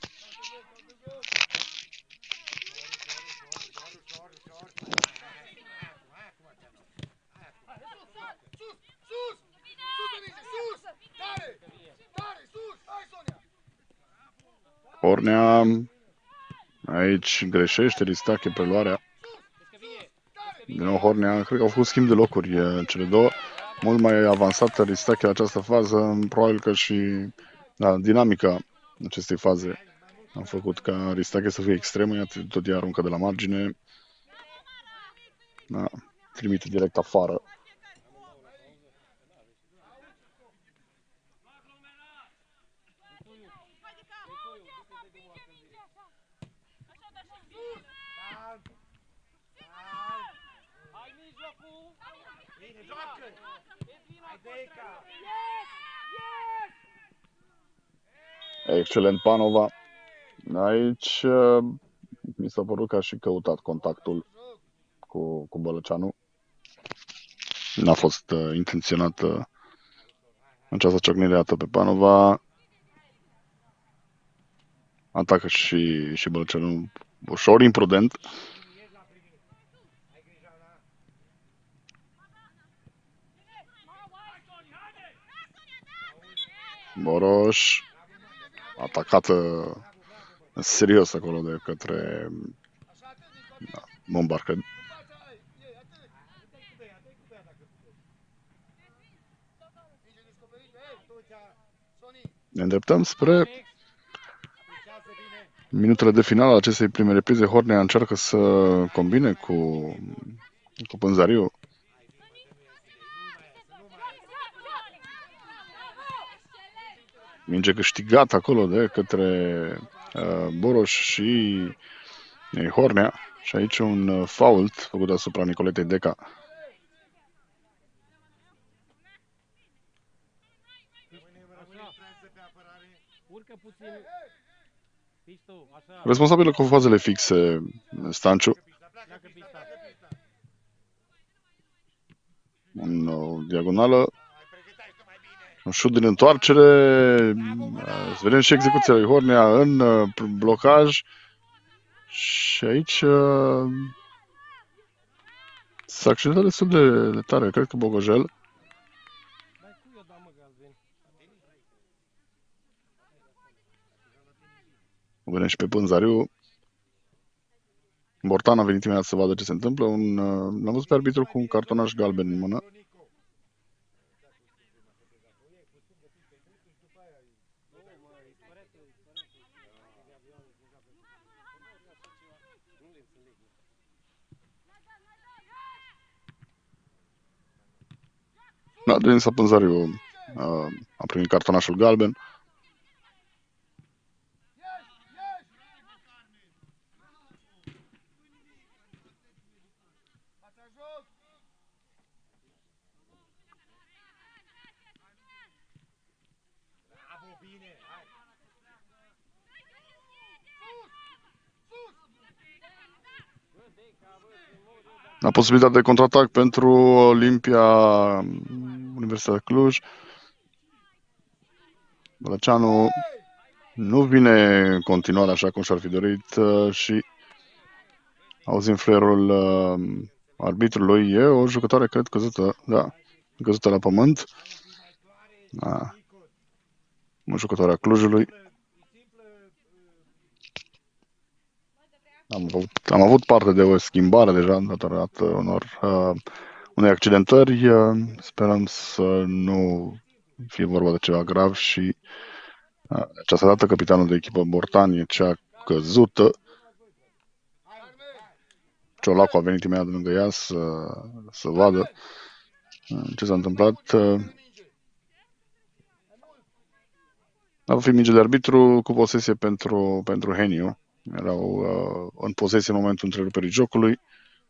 Speaker 6: Hornea aici greșește, Ristache preluarea. Din nou Hornea, cred că au făcut schimb de locuri cele două. Mult mai avansată Ristache la această fază, probabil că și da, dinamica acestei faze a făcut ca Ristache să fie extremă, iată tot ea aruncă de la margine. Da, trimite direct afară. Excelent Panova. Aici mi s-a părut că a și căutat contactul cu, cu Bălăceanu. N-a fost uh, intenționată această ciocnire dată pe Panova. Atacă și, și Bălăceanu ușor imprudent. Boroș, atacată serios acolo de către da, Mombar, cred. Ne îndreptăm spre minutele de final a acestei prime reprize. Hornea încearcă să combine cu, cu Pânzariu. Minge câștigat acolo de către uh, Boroș și uh, Hornea. Și aici un uh, fault făcut asupra Nicoletei Deca. Responsabilă cu fazele fixe, Stanciu. În uh, diagonală. Un șut din întoarcere. Să vedem și execuția lui Hornea în uh, blocaj. Și aici uh, s-a accidentat destul de, de tare. Cred că Bogojel. O vedem și pe Pânzariu. Bortan a venit imediat să vadă ce se întâmplă. Un, uh, l-am văzut pe arbitru cu un cartonaș galben în mână. Da, Denis Pânzariu uh, a primit cartonașul galben. La posibilitate de contraatac pentru Olimpia Universitatea Cluj. Bălăceanu nu vine în continuare așa cum și-ar fi dorit uh, și auzim fluierul uh, arbitrului. E o jucătoare, cred, căzută, da, căzută la pământ. Da. O jucătoare a Clujului. Am avut, am avut parte de o schimbare deja datorată unor uh, unei accidentări. Uh, sperăm să nu fie vorba de ceva grav și uh, această dată capitanul de echipă Bortan e cea căzută. Ciolacu a venit imediat lângă ea să, să vadă uh, ce s-a întâmplat. Uh, a fi minge de arbitru cu posesie pentru, pentru Heniu. Erau uh, în posesie în momentul întreruperii jocului.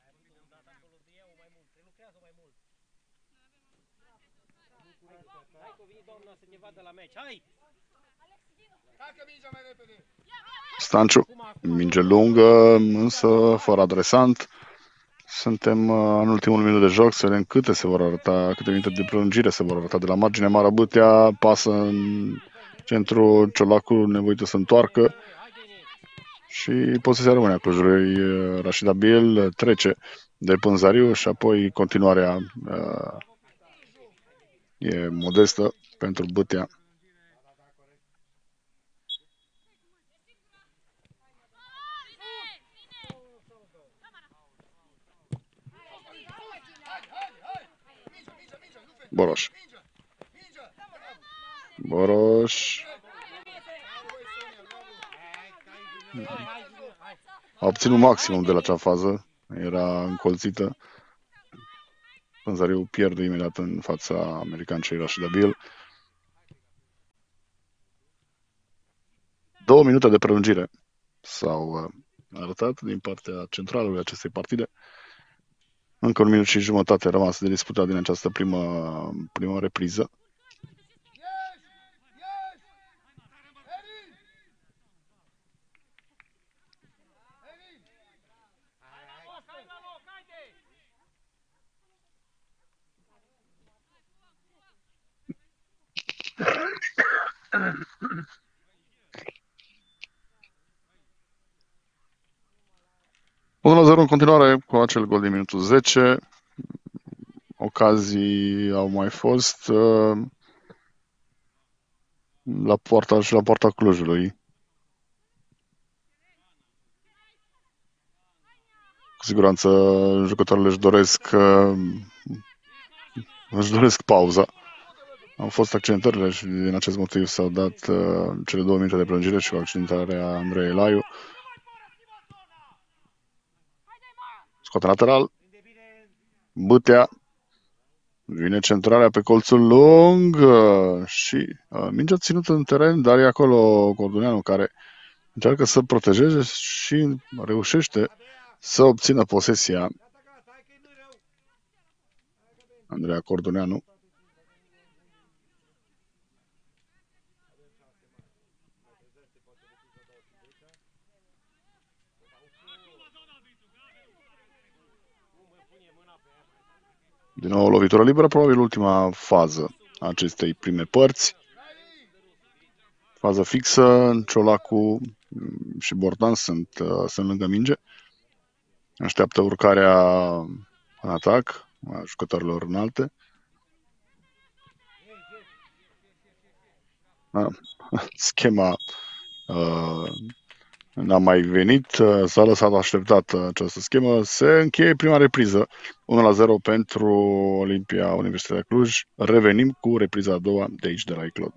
Speaker 6: Stanciu, minge lungă, însă fără adresant. Suntem uh, în ultimul minut de joc, să vedem câte se vor arăta, câte minute de prelungire se vor arăta de la margine. Marabâtea pasă în centru, Ciolacu nevoită să întoarcă și posesia rămâne a Clujului. Rashid Abil trece de Pânzariu și apoi continuarea uh, e modestă pentru Bâtea. Boroș. Boroș. A obținut maximum de la acea fază. Era încolțită. Pânzariu pierde imediat în fața americancei Rashid Abil. Două minute de prelungire s-au arătat din partea centralului acestei partide. Încă un minut și jumătate rămas de disputat din această primă, primă repriză. unu la zero în continuare cu acel gol din minutul zece. Ocazii au mai fost uh, la poarta și la poarta Clujului. Cu siguranță jucătoarele își doresc uh, își doresc pauza. Au fost accidentările și din acest motiv s-au dat uh, cele două minute de prelungire și cu accidentarea Andrei Elaiu. Scoate lateral. Bâtea. Vine centrarea pe colțul lung uh, și uh, mingea ținută în teren, dar e acolo Corduneanu care încearcă să protejeze și reușește să obțină posesia. Andreea Corduneanu. Din nou o lovitură liberă, probabil ultima fază a acestei prime părți. Fază fixă, Ciolacu și Bordan sunt, sunt lângă minge. Așteaptă urcarea în atac a jucătorilor înalte. Da. Schema uh, n-a mai venit, s-a lăsat așteptată această schemă. Se încheie prima repriză, unu la zero pentru Olimpia Universitatea Cluj. Revenim cu repriza a doua de aici, de la Iclod.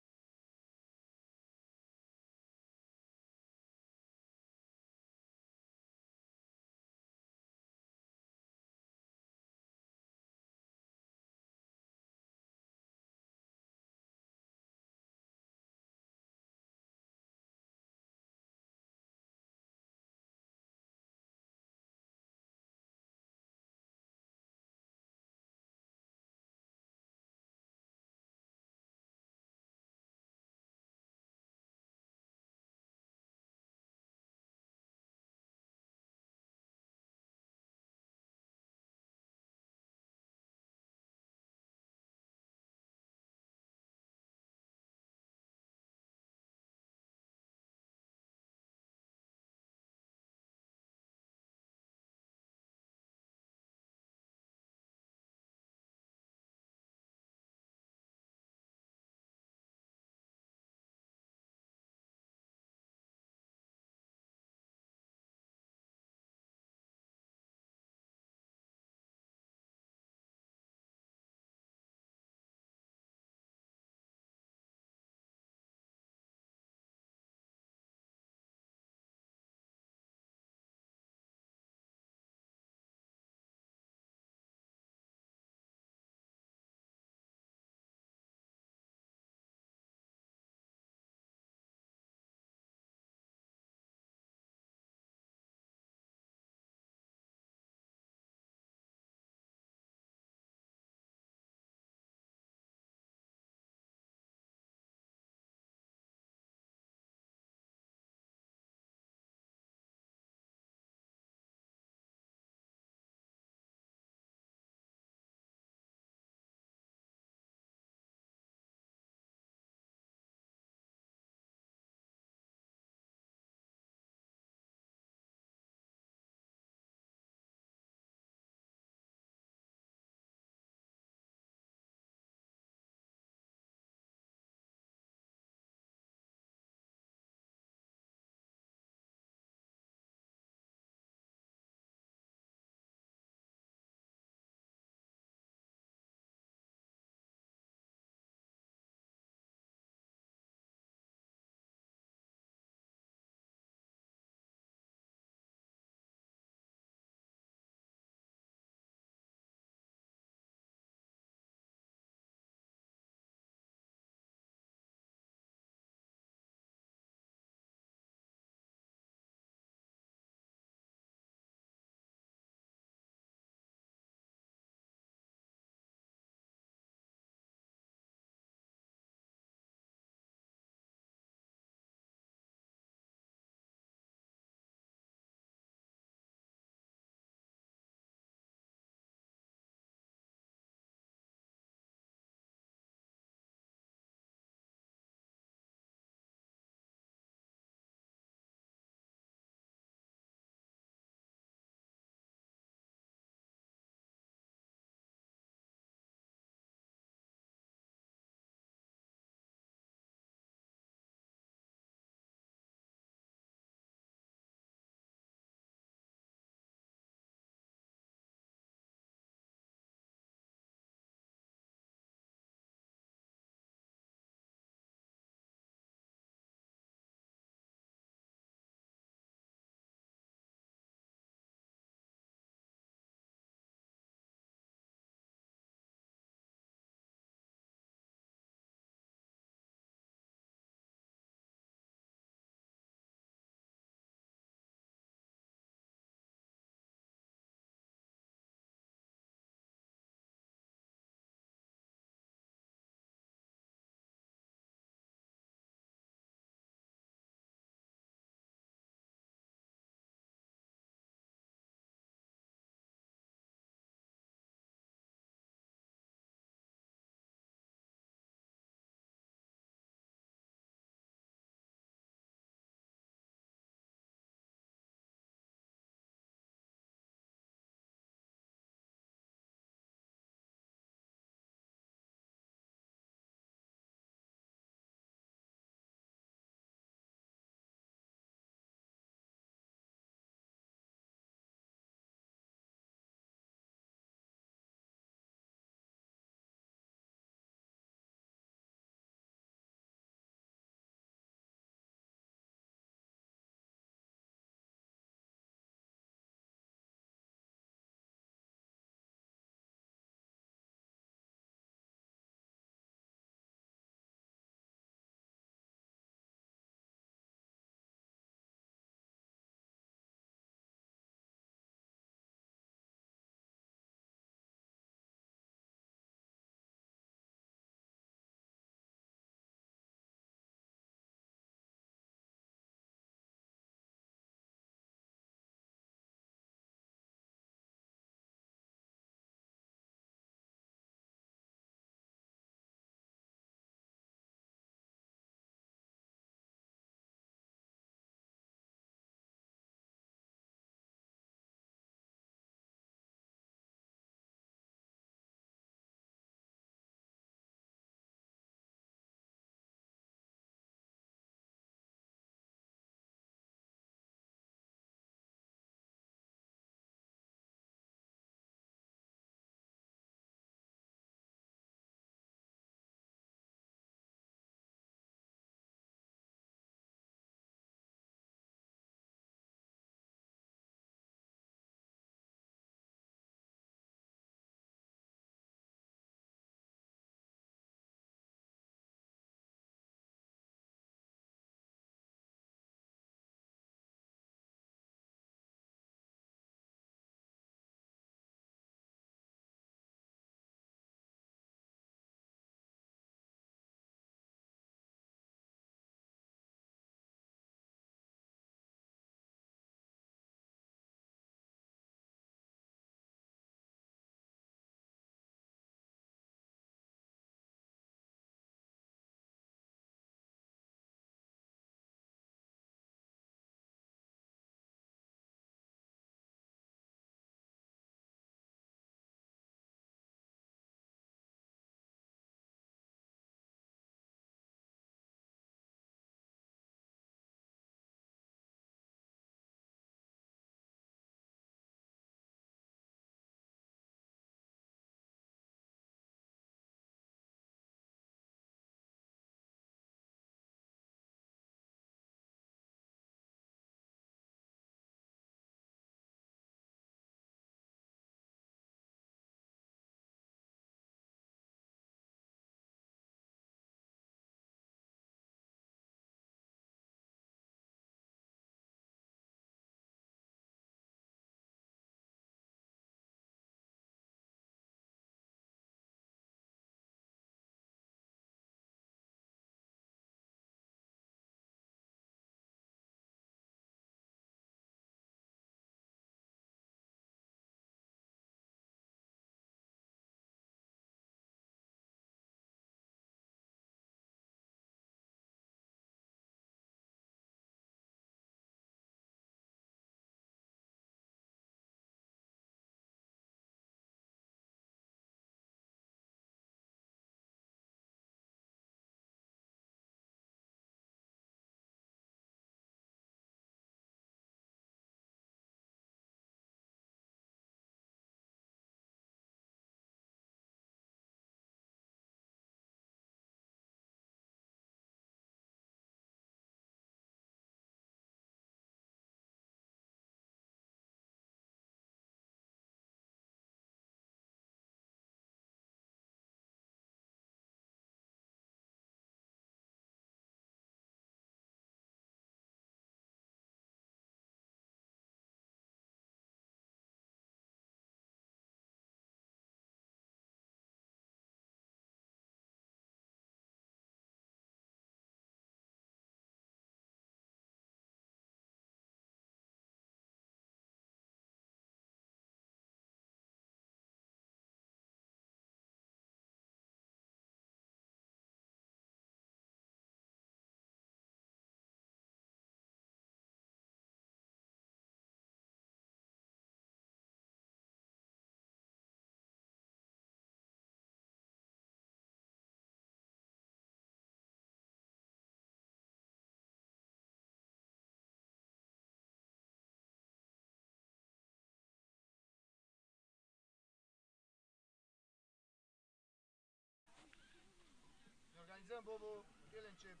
Speaker 5: dăm, Bobo, ele încep.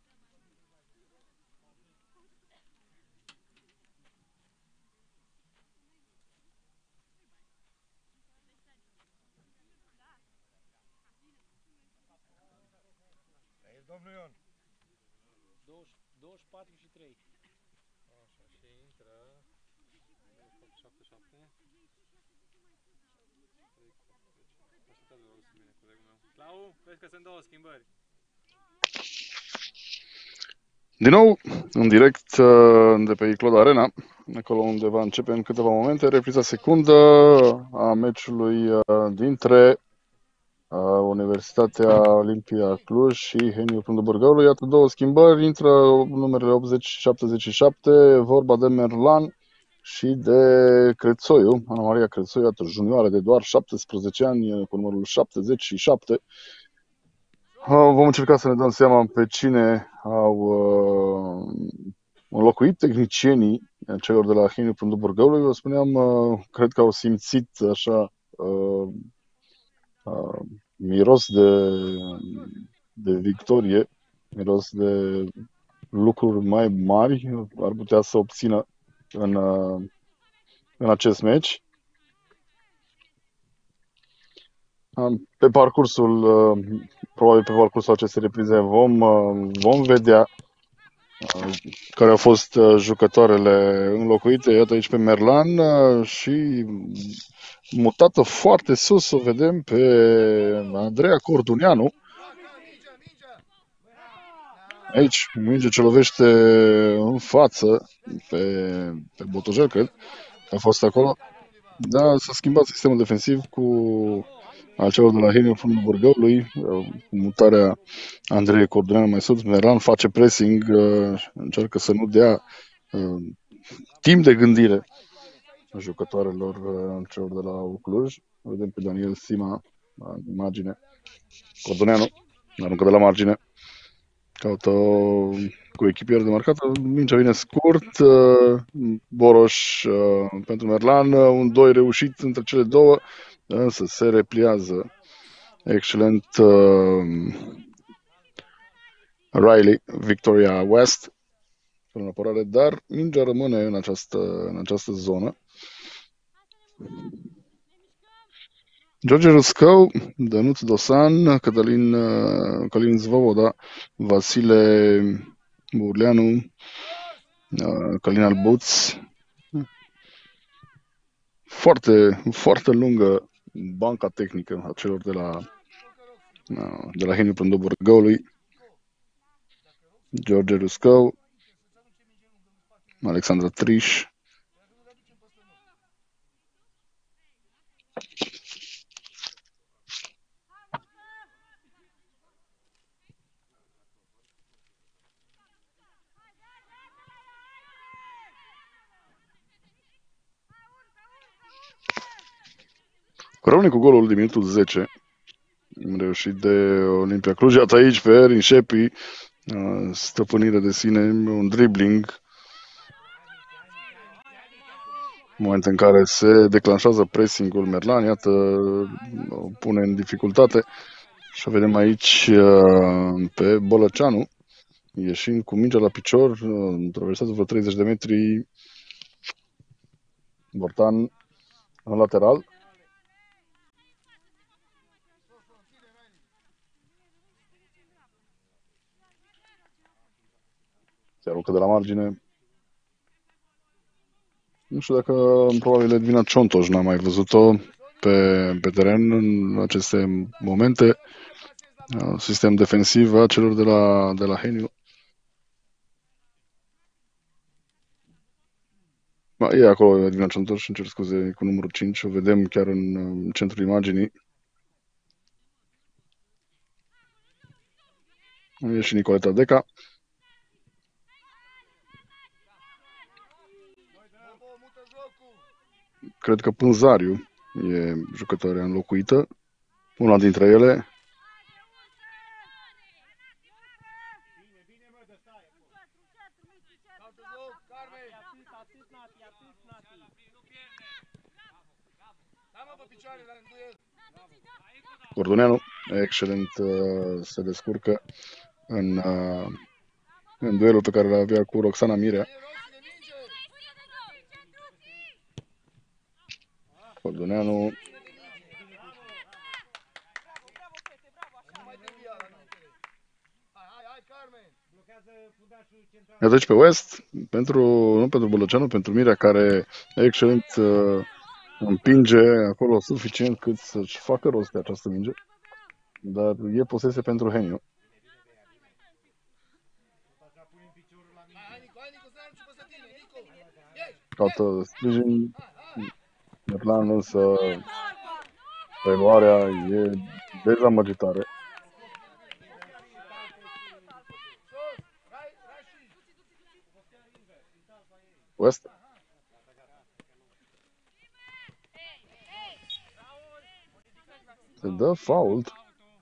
Speaker 3: Aici, domnul Ion.
Speaker 1: douăzeci, douăzeci și patru și trei.
Speaker 4: Așa, și intră șapte șapte. Așteptat de rog să vină colegul meu. Clau, vezi că sunt două schimbări.
Speaker 6: Din nou, în direct uh, de pe Icloda Arena, acolo unde va începe în câteva momente repriza secundă a meciului uh, dintre uh, Universitatea Olimpia Cluj și Heniu Frunde Bârgăului. Iată două schimbări, intră numerele optzeci și șaptezeci și șapte, vorba de Merlan și de Crețoiu, Ana Maria Crețoiu, iată, junioară de doar șaptesprezece ani, cu numărul șaptezeci și șapte. Vom încerca să ne dăm seama pe cine au uh, înlocuit tehnicienii celor de la Heniu Frunde Bârgăului. Vă spuneam, uh, cred că au simțit așa uh, uh, miros de, de victorie, miros de lucruri mai mari ar putea să obțină în, uh, în acest meci. Pe parcursul, probabil pe parcursul acestei reprize vom, vom vedea care au fost jucătoarele înlocuite. Iată aici pe Merlan și mutată foarte sus, o vedem pe Andreea Corduneanu. Aici, minge ce lovește în față pe, pe Botojel, cred. A fost acolo. Da, s-a schimbat sistemul defensiv cu al celor de la Heniu Frunde Bârgăului, cu mutarea Andrei Corduneanu mai sus. Merlan face pressing, încearcă să nu dea timp de gândire jucătoarelor celor de la Cluj. Vedem pe Daniel Sima la imagine. Corduneanu aruncă de la margine. Caută cu echipier de marcată. Mingea vine scurt. Boroș pentru Merlan. Un doi reușit între cele două. Însă se repliază. Excelent Riley, Victoria West în apărare, dar mingea rămâne în această, în această zonă. George Ruscău, Dănuț Dosan, Cătălin, Călin Zvoboda, Vasile Burleanu, Călin Albuț. Foarte, foarte lungă banca tehnică a celor de la, de la Heniu Frunde Bârgăului. George Ruscău, Alexandra Triș. Rămâne cu golul din minutul zece. Reușit de Olimpia Cluj. Iată aici pe Erin Șepi. Stăpânire de sine, un dribbling. Moment în care se declanșează pressing-ul Merlan. Iată, o pune în dificultate. Și o vedem aici pe Bălăceanu, ieșind cu mingea la picior, traversează vreo treizeci de metri. Bortan în lateral. Se aruncă de la margine. Nu știu dacă probabil Edvina Ciontoș n-a mai văzut-o pe, pe teren în aceste momente. Sistem defensiv a celor de la, de la Heniu. E acolo Edvina Ciontoș, îmi cer scuze, cu numărul cinci. O vedem chiar în, în centrul imaginii. E și Nicoleta Deca. Cred că Pânzariu e jucătoarea înlocuită. Una dintre ele.
Speaker 5: pe picioare la duel.
Speaker 6: Cordoneanu, excelent, uh, se descurcă în, uh, în duelul pe care l avea cu Roxana Mirea.
Speaker 5: Roxy de minge.
Speaker 6: Cordoneanu,
Speaker 5: Nu mai trebuie la noi. Hai, hai, hai, Carmen.
Speaker 3: Blochează fundașul central.
Speaker 6: iată aici pe West, pentru, nu pentru Bălăceanu, pentru Mirea, care excelent uh, împinge acolo suficient cât să-și facă rost de această minge. Dar e posesie pentru Heniu.
Speaker 3: Așa pune piciorul la
Speaker 5: Hai, hai, Nico, hai, Nico, să nu să tine, Nico. Ieși.
Speaker 6: Caută sprijin. Merlan însă preluarea e dezamăgitoare.
Speaker 5: Sus, rai, Rashi.
Speaker 6: West. Se dă fault.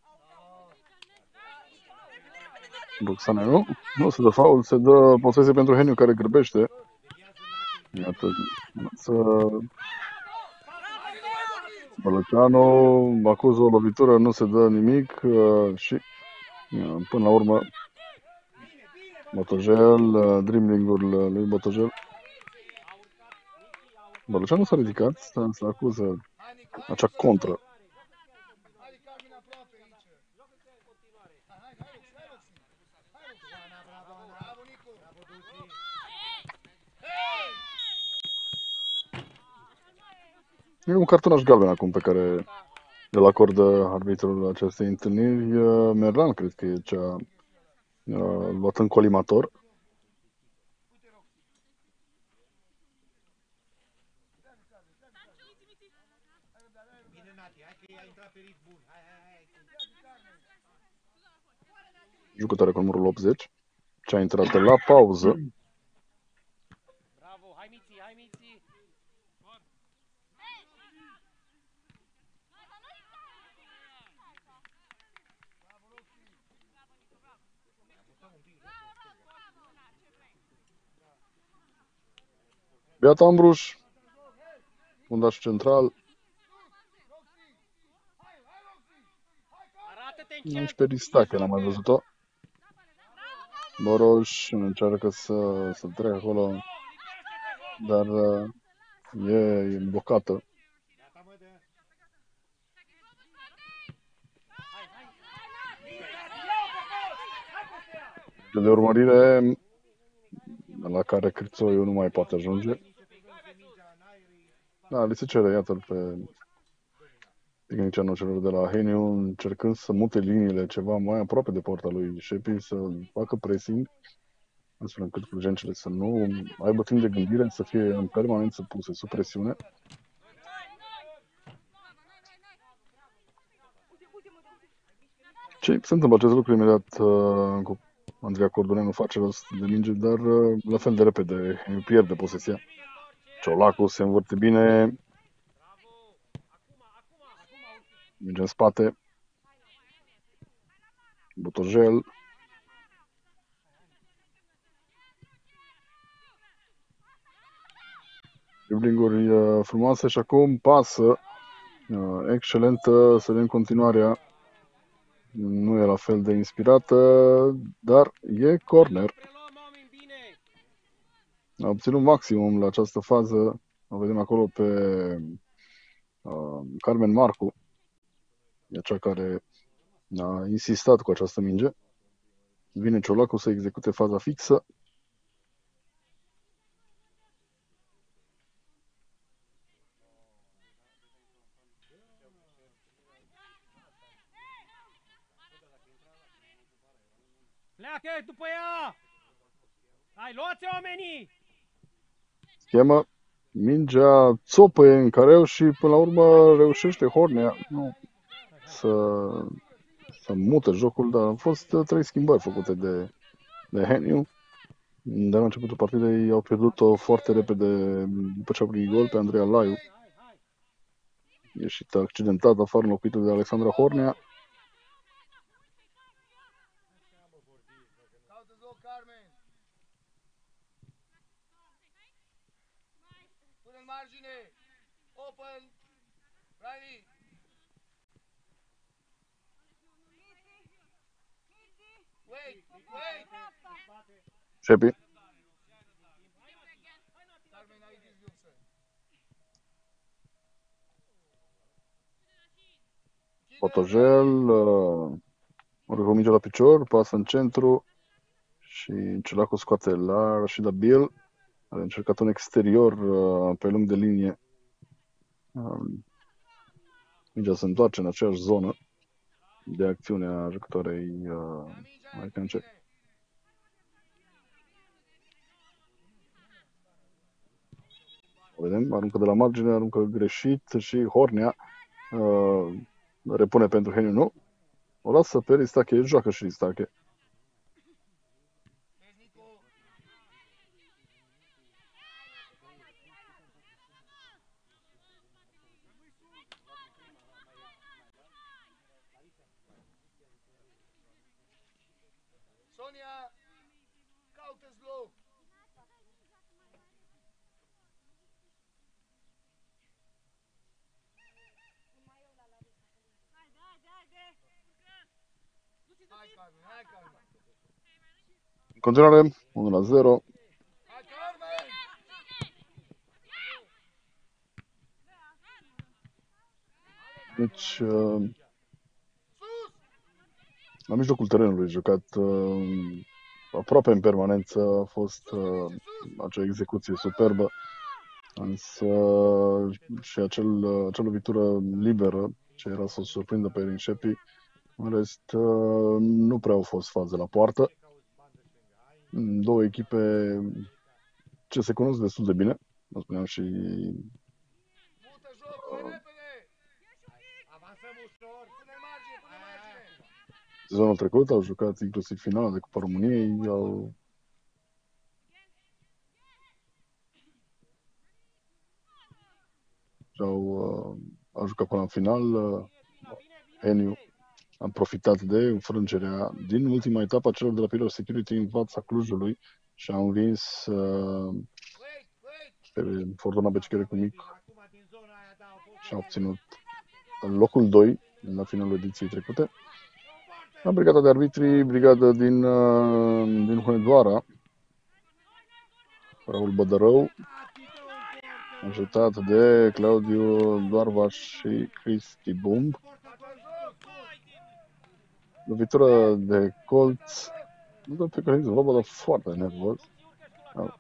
Speaker 6: Roxana, nu? Nu se dă fault, se dă posesie pentru Heniu, care grăbește. Iată, să... Bălăceanu acuză o lovitură, nu se dă nimic uh, și uh, până la urmă Botojel, uh, dribling-ul lui Botojel. Bălăceanu s-a ridicat, se acuză
Speaker 5: Hai, Nico,
Speaker 6: acea contră.
Speaker 5: hai, Carmen aproape aici. Hai, hai, hai, Roxy, hai, Roxy. Hai, Roxy. Bravo, Nico.
Speaker 6: E un cartonaș galben acum pe care îl acordă arbitrul acestei întâlniri. Merlan, cred că e cea uh, luat în colimator.
Speaker 3: Bine, Nati, hai că i-a intrat pe ritm bun. Hai, hai, hai.
Speaker 6: Jucătoare cu numărul optzeci, ce a intrat la pauză.
Speaker 1: Bravo, hai Miții, hai Miții.
Speaker 6: Beata Ambruș, fundaș central.
Speaker 1: Arată-te în
Speaker 6: Nici
Speaker 1: centru.
Speaker 6: pe Ristache n-am mai văzut-o. Boroș încearcă să, să treacă acolo, dar uh, e, e blocată.
Speaker 3: Gata, mă, de...
Speaker 6: De urmărire la care Crițoiu nu mai poate ajunge. Da, li se cere, iată-l pe tehnicianul celor de la Heniu, încercând să mute liniile ceva mai aproape de porta lui Șepi, să facă pressing, astfel încât clujencele să nu aibă timp de gândire, să fie în permanență puse sub presiune. Ce se întâmplă acest lucru imediat uh, cu Andreea Cordoneanu face rost de minge, dar uh, la fel de repede îi pierde posesia. Ciolacu se învârte bine. Minge în spate. Botojel. Driblinguri uh, frumoase și acum pasă. Uh, excelentă, să vedem continuarea. Nu e la fel de inspirată, dar e corner. A obținut maximum la această fază. O vedem acolo pe uh, Carmen Marcu. E cea care a insistat cu această minge. Vine Ciolacu să execute faza fixă.
Speaker 1: Pleacă după ea! Hai, luați oamenii!
Speaker 6: Schemă. Mingea țopăie în careu și până la urmă reușește Hornea nu, să, să mute jocul, dar au fost trei schimbări făcute de, de Heniu. De la începutul partidei au pierdut-o foarte repede după ce au primit gol pe Andreea Laiu. Ieșit accidentat afară, înlocuită de Alexandra Hornea.
Speaker 5: Caută-ți loc, Carmen. Pune în margine. Open. Riley! Wait, wait!
Speaker 6: Șepi.
Speaker 5: Carmen, ai this good, sir.
Speaker 6: Potogel, uh, urcă cu mingea la picior, pasă în centru și Ciulacu scoate la Rashid Abil. Are încercat un exterior uh, pe lung de linie. Um, mingea se întoarce în aceeași zonă de acțiune a jucătoarei uh, americance. O vedem, aruncă de la margine, aruncă greșit și Hornea uh, repune pentru Heniu, nu? O lasă pe Ristache, joacă și Ristache.
Speaker 5: Sonia, caută-ți loc! Hai, Carmen, hai, Carmen!
Speaker 6: În continuare, unu la zero.
Speaker 5: Hai, Carmen!
Speaker 6: Deci, uh,
Speaker 5: Sus!
Speaker 6: la mijlocul terenului, jucat uh, aproape în permanență, a fost uh, acea execuție superbă, însă și acel, acea lovitură liberă, ce era să o surprindă pe Erin Șepi, în rest, uh, nu prea au fost faze la poartă. Două echipe ce se cunosc destul de bine, vă spuneam și
Speaker 5: Mută jocul, mai repede!
Speaker 3: Avansăm ușor.
Speaker 5: Pune margine, pune margine!
Speaker 6: sezonul trecut au jucat inclusiv finala de Cupa României, au au, uh, au jucat până în final. Uh, Heniu a profitat de înfrângerea din ultima etapă a celor de la Pillar Security în fața Clujului și a învins uh,
Speaker 5: Wait, wait!
Speaker 6: pe Fordona Becichere cu mic
Speaker 3: Acum din zona aia, da, au fost
Speaker 6: și a obținut locul doi la finalul ediției trecute. La brigada de arbitri, brigada din, uh, din Hunedoara, Raul Bădărău, ajutat de Claudiu Doarvaș și Cristi Bumb. Lovitură de colț, nu doar pe care e vorba, dar foarte nervos.
Speaker 5: Carmen!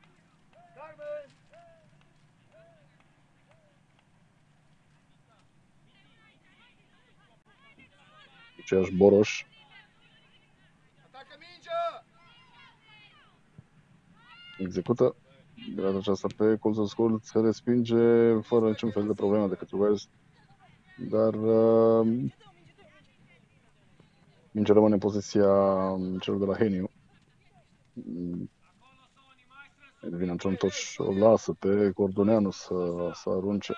Speaker 6: Aceeași Boroș,
Speaker 5: Atacă mingea!
Speaker 6: execută de data aceasta pe colțul scurt, se respinge fără niciun fel de problemă de către West, dar uh, mingea rămâne în posesia celor de la Heniu. Edvin Antontoș o lasă pe Cordoneanu să, să arunce.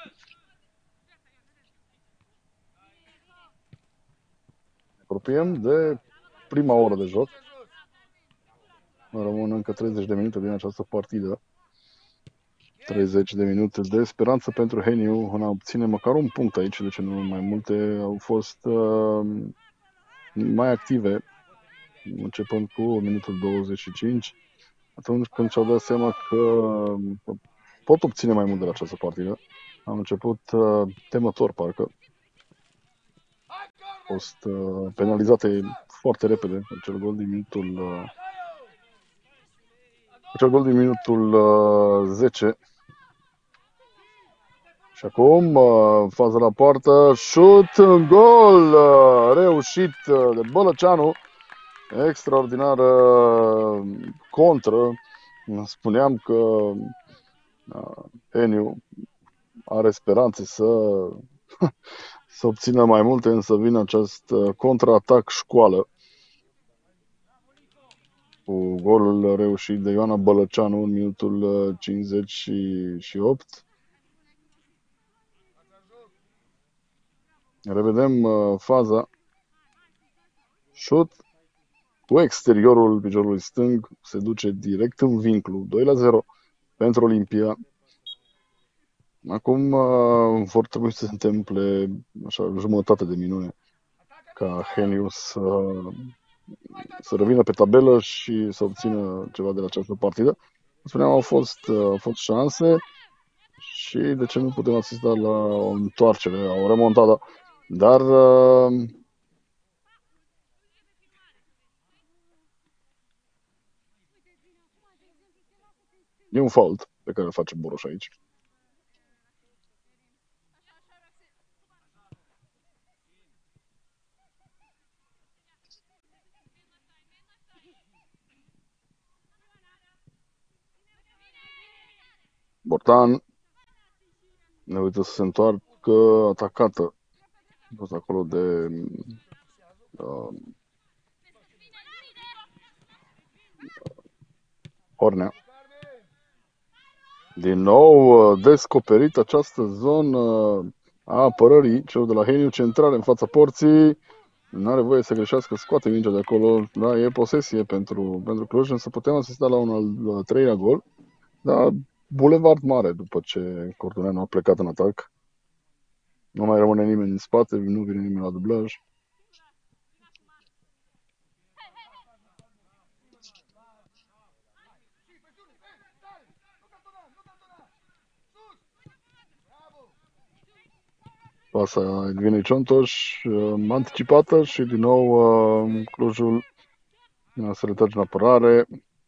Speaker 6: Ne apropiem de prima oră de joc. Rămân încă treizeci de minute din această partidă. treizeci de minute de speranță pentru Heniu în a obține măcar un punct aici, de ce nu mai multe au fost uh, mai active, începând cu minutul douăzeci și cinci, atunci când și-au dat seama că pot obține mai mult de la această partidă. Am început uh, temător, parcă. Au fost uh, penalizate foarte repede, acel gol din minutul uh, acel gol din minutul uh, zece. Și acum, uh, fază la poartă, șut în gol, uh, reușit uh, de Bălăceanu, extraordinară uh, contră. Spuneam că uh, Heniu are speranțe să, să obțină mai multe, însă vine acest uh, contraatac școală cu golul reușit de Ioana Bălăceanu în minutul uh, cincizeci și opt. Revedem uh, faza. Șut cu exteriorul piciorului stâng, se duce direct în vinclu, doi la zero pentru Olimpia. Acum uh, vor trebui să se întâmple așa jumătate de minune ca Heniu să, să revină pe tabelă și să obțină ceva de la această partidă. Spuneam, au fost, uh, au fost șanse și de ce nu putem asista la o întoarcere, la o remontadă. Dar uh, e un fault pe care îl face Boroș aici. Bortan ne uită să se întoarcă atacată. A fost acolo de uh, Hornea. Din nou uh, descoperit această zonă a apărării, celor de la Heniu, centrare în fața porții. Nu are voie să greșească, scoate mingea de acolo. Da, e posesie pentru, pentru Cluj, însă putem asista la un al, al treilea gol. Da, bulevard mare după ce Cordoneanu a plecat în atac. Nu mai rămâne nimeni în spate, nu vine nimeni la dublaj. Pasa Edvinei Ciontoș, anticipată și din nou Clujul se retrage în apărare.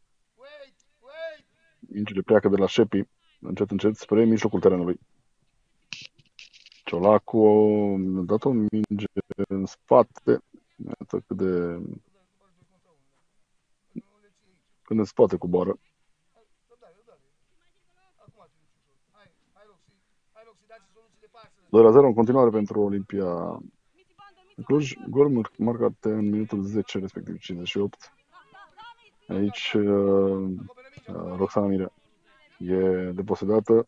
Speaker 6: Mingile pleacă de la Șepi, încet, încet, spre mijlocul terenului. Ciolacu a dat o minge în spate. Iată cât de... Când în spate cu bară. doi la zero în continuare pentru Olimpia Cluj. Gol marcat în minutul zece, respectiv cincizeci și opt. Aici uh, Roxana Mirea e deposedată.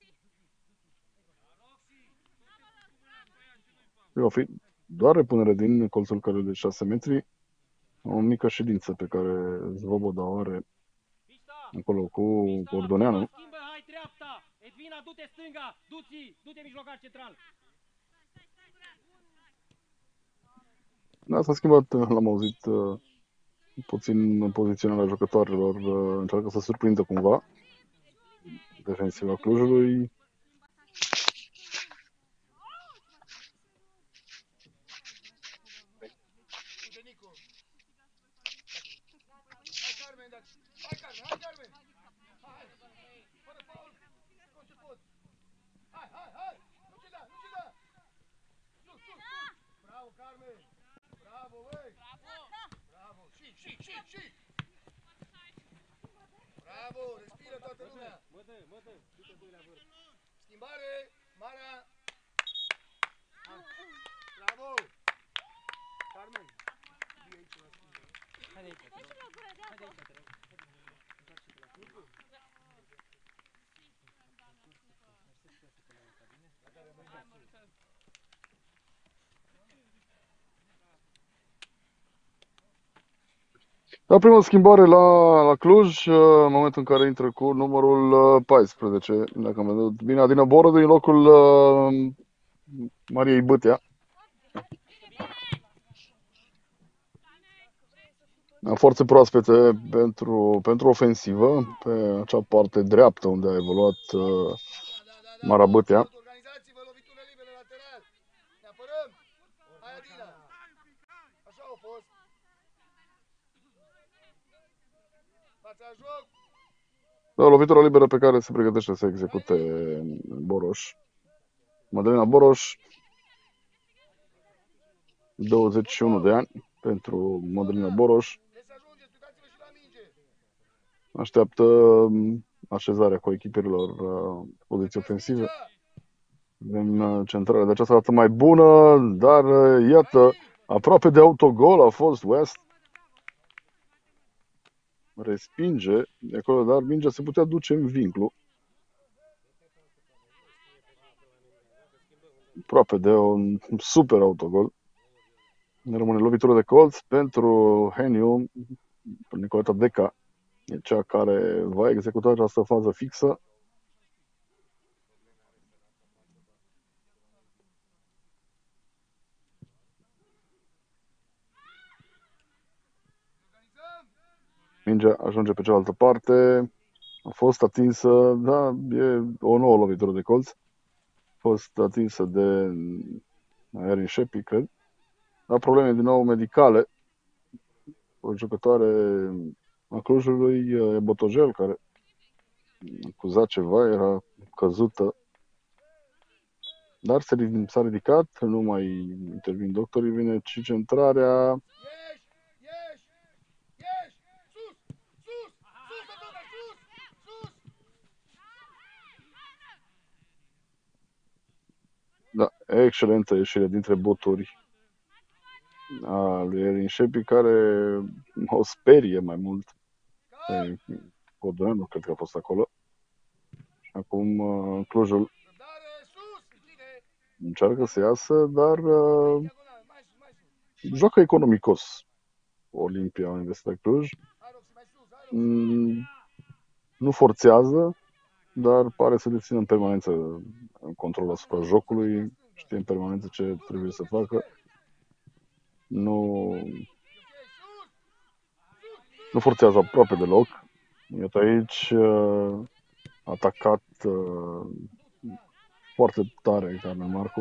Speaker 6: Va fi doar repunere din colțul care de șase metri. O mică ședință pe care Zvoboda o are acolo cu Cordoneanu.
Speaker 1: Schimbă, hai dreapta! Edvina, du-te stânga! Du-ți, du-te mijlocar central!
Speaker 6: Da, s-a schimbat, l-am auzit uh, puțin poziționarea jucătoarelor, uh, încearcă să surprindă cumva defensiva Clujului.
Speaker 5: Bravo, respiră toată lumea.
Speaker 1: Mă dă, mă dă, du-te doi la vârf.
Speaker 5: Schimbare, Mara. Bravo. Carmen, vii aici la schimbare.
Speaker 1: Haide aici, te rog. Haide aici, te rog.
Speaker 6: La prima schimbare la, la Cluj, în momentul în care intră cu numărul paisprezece, dacă am văzut bine, Adina Boră din locul uh, Mariei Bâtea. Forțe proaspete pentru, pentru ofensivă, pe acea parte dreaptă unde a evoluat uh, Mara Bâtea.
Speaker 5: Organizați-vă, lovitură liberă lateral. Ne apărăm. Hai, Adina. Așa a fost. Fața joc.
Speaker 6: Da, o lovitură liberă pe care se pregătește să execute Boroș. Madalina Boroș, douăzeci și unu de ani pentru Madalina Boroș. Așteaptă așezarea cu echipelor uh, poziții ofensive. Avem centrarea de această dată mai bună, dar uh, iată, aproape de autogol a fost West. Respinge de acolo, dar mingea se putea duce în vinclu. Aproape de un super autogol. Ne rămâne lovitură de colț pentru Heniu. Nicoleta Deca e cea care va executa această fază fixă. Mingea ajunge pe cealaltă parte. A fost atinsă, da, e o nouă lovitură de colț. A fost atinsă de Erin Sheppy, cred. Dar probleme din nou medicale. O jucătoare a Clujului, e Botojel, care acuza ceva, era căzută. Dar s-a ridicat, nu mai intervin doctorii, vine și centrarea.
Speaker 5: Ieși! Ieși! Ieși! Sus! Sus! Sus, Aduna! Sus! Sus!
Speaker 6: Da, excelentă ieșire dintre boturi a lui Erin Sheppy, care o sperie mai mult.
Speaker 5: Calm!
Speaker 6: Codoneanu, cred că a fost acolo. Și acum uh, Clujul
Speaker 5: Răbdare! Sus! Bine!
Speaker 6: încearcă să iasă, dar uh,
Speaker 5: Diagonal! Mai sus! Mai sus!
Speaker 6: joacă economicos Olimpia Universitatea Cluj.
Speaker 5: Hai, Roxy, mai sus! Hai, Roxy!
Speaker 6: Mm, nu forțează, dar pare să dețină în permanență controlul asupra jocului. Știe în permanență ce trebuie să facă. Nu, nu forțează aproape deloc. Iată aici uh, atacat uh, foarte tare Carmen Marco.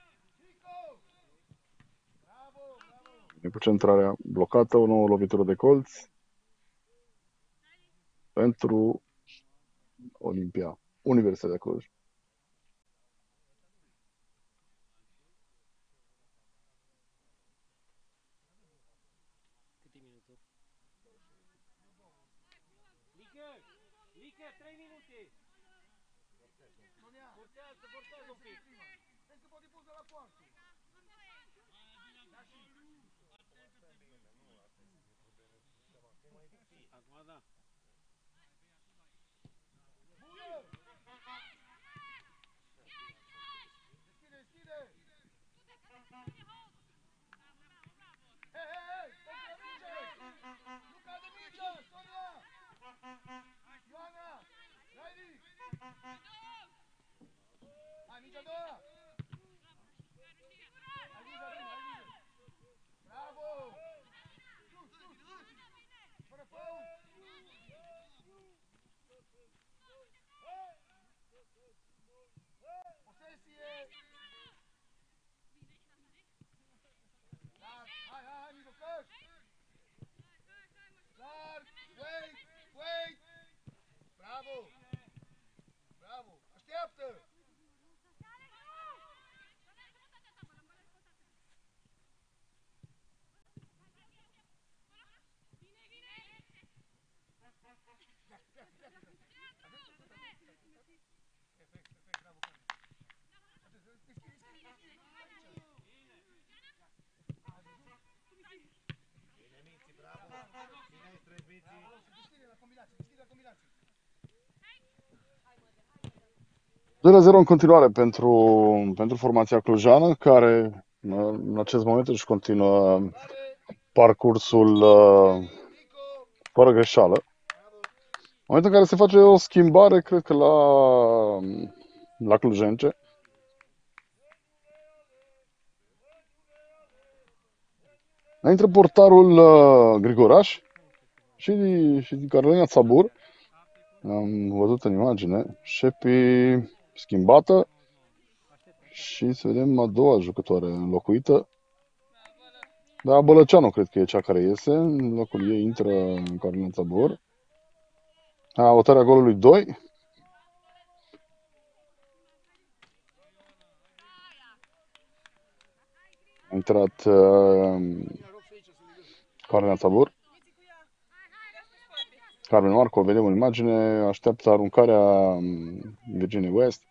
Speaker 6: E cu centrarea blocată, o nouă lovitură de colț pentru Olimpia Universitatea Cluj.
Speaker 1: Câte minute? Lică! Lică, trei minute! Forțează, forțează un pic!
Speaker 5: Vezi că poate pus de la poartă!
Speaker 1: Acum da.
Speaker 5: Deschide, deschide! Hei, hei, hei! Contra minge! Nu cade mingea, Sonia! Ioana! Riley! Hai, mingea a doua! Hai, mingea, bine, hai, mingea! Bravo! Sus, sus, sus! Fără faul! Posesie! Dar, hai, hai, hai, mijlocaș! Dar, wait, wait! Bravo! Bravo! Așteaptă! Perfect, perfect, bravo, Carmen. Deschide, deschide, deschide!
Speaker 3: Bine, Minții, bravo! Bine ai strâns, Minții!
Speaker 5: Deschide la combinație, deschide la combinație!
Speaker 6: doi la zero în continuare pentru, pentru formația clujană, care în acest moment își continuă parcursul uh, fără greșeală. În momentul în care se face o schimbare, cred că la, la clujence. Intră portarul uh, Grigoraș și, și Carolina Țabur. Am văzut în imagine. Sheppy schimbată. Și să vedem a doua jucătoare înlocuită. Da, Bălăceanu cred că e cea care iese. În locul ei intră Carolina Țabur. Autarea golului doi. A intrat uh, Carolina Țabur. Carmen Marco, vedem în imagine, așteaptă aruncarea Virginia West.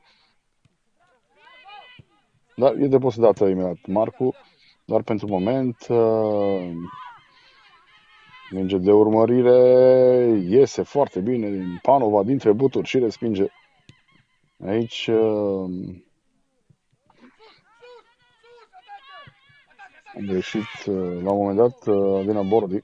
Speaker 6: Dar e deposedată imediat Marco, dar pentru moment uh, minge de urmărire, iese foarte bine din Panova, dintre buturi și respinge. Aici uh, am greșit uh, la un moment dat uh, Dina Bordi.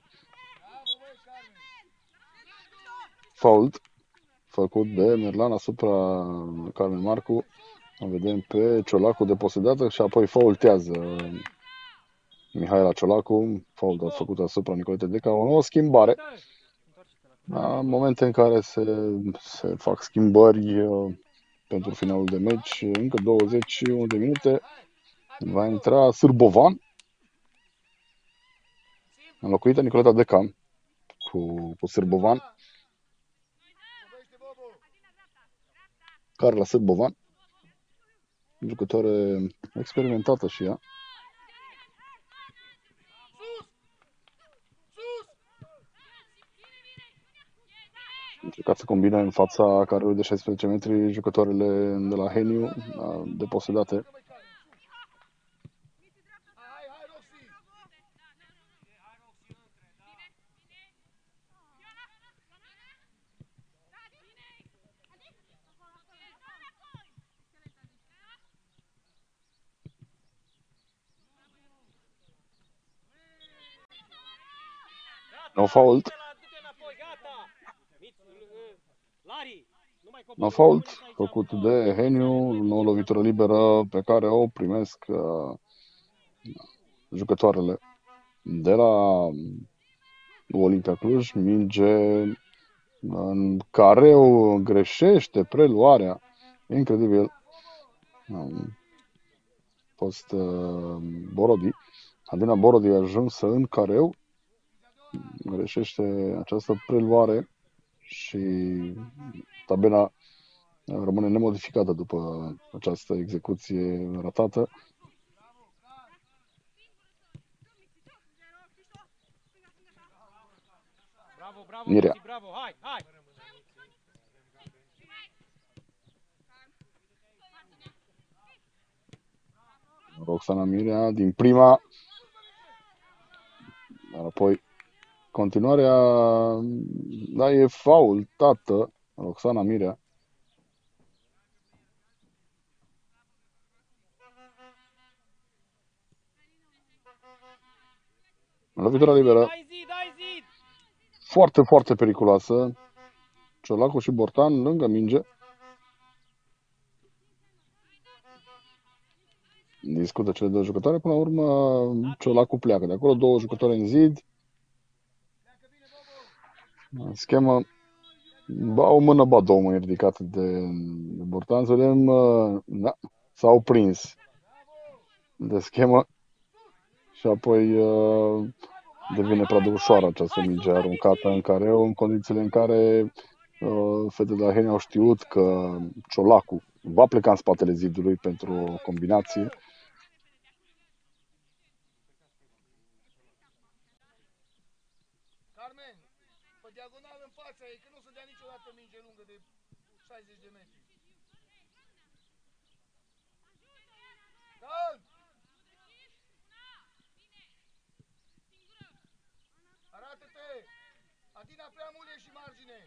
Speaker 6: Fault făcut de Merlan asupra Carmen Marcu. Vedem pe Ciolacu deposedată și apoi faultează Mihaela Ciolacu. Fault a făcut asupra Nicolete Deca. O nouă schimbare. La momente în care se, se fac schimbări uh, pentru finalul de meci, încă douăzeci și unu de minute, va intra Sârbovan, înlocuită Nicoleta Decam cu, cu Sârbovan, Carla Sârbovan, jucătoare experimentată și ea. Încercat să combine în fața carului de șaisprezece metri jucătoarele de la Heniu, deposedate. No fault. No fault făcut de Heniu, o lovitură liberă pe care o primesc uh, jucătoarele de la Olimpia Cluj. Minge în careu, greșește preluarea, incredibil. Um, post uh, Borodi. Adina Borodi a ajuns în careu, greșește această preluare și tabela rămâne nemodificată după această execuție ratată.
Speaker 1: Bravo, bravo,
Speaker 6: Mirea.
Speaker 1: bravo, hai, hai!
Speaker 6: Roxana Mirea din prima, dar apoi continuarea, da, e faultată Roxana Mirea. Lovitura liberă,
Speaker 1: Dai zi, dai zi!
Speaker 6: foarte, foarte periculoasă. Ciolacu și Bortan lângă minge. Discută cele două jucătoare, până la urmă Ciolacu pleacă de acolo, două jucători în zid. Schemă, ba o mână, ba două mâini ridicate de, de Bortan, să vedem, da, s-au prins de schemă și apoi uh, devine prea de ușoară această minge aruncată în careu, în condițiile în care uh, fetele de la Heni au știut că Ciolacu va pleca în spatele zidului pentru o combinație.
Speaker 5: Carmen, pe diagonal în fața ei, că nu o să dea niciodată minge lungă de șaizeci de metri. Dan! Arată-te! Adina prea mult e și margine!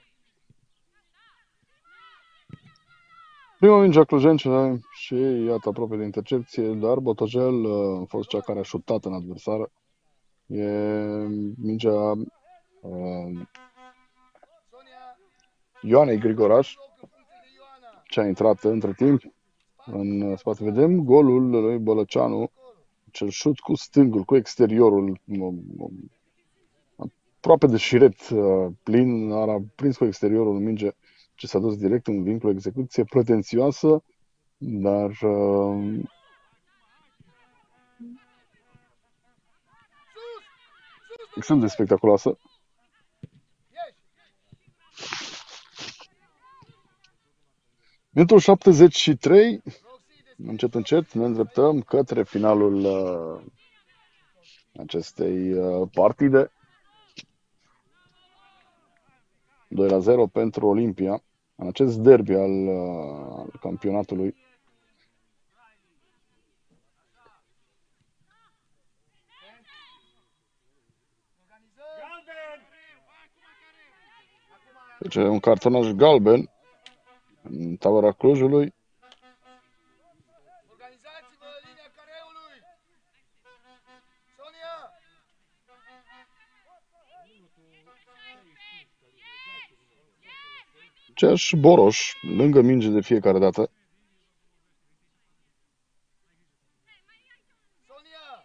Speaker 6: Prima minge a clujenților și iată aproape de intercepție, dar Botogel uh, a fost cea care a șutat în adversară. E mingea uh, Ioanei Grigoraș, ce a intrat între timp în spate. Vedem golul lui Bălăceanu, cel șut cu stângul, cu exteriorul, aproape de șiret plin, a prins cu exteriorul în minge ce s-a dus direct în vincul, execuție pretențioasă, dar uh, extrem de spectaculoasă. Minutul șaptezeci și trei, încet încet ne îndreptăm către finalul uh, acestei uh, partide. doi la zero pentru Olimpia, în acest derby al, uh, al campionatului. Deci un cartonaj galben în tabăra Clujului.
Speaker 5: Organizați-vă linia careului! Sonia!
Speaker 6: Aceeași Boroș, lângă minge de fiecare dată.
Speaker 5: Sonia!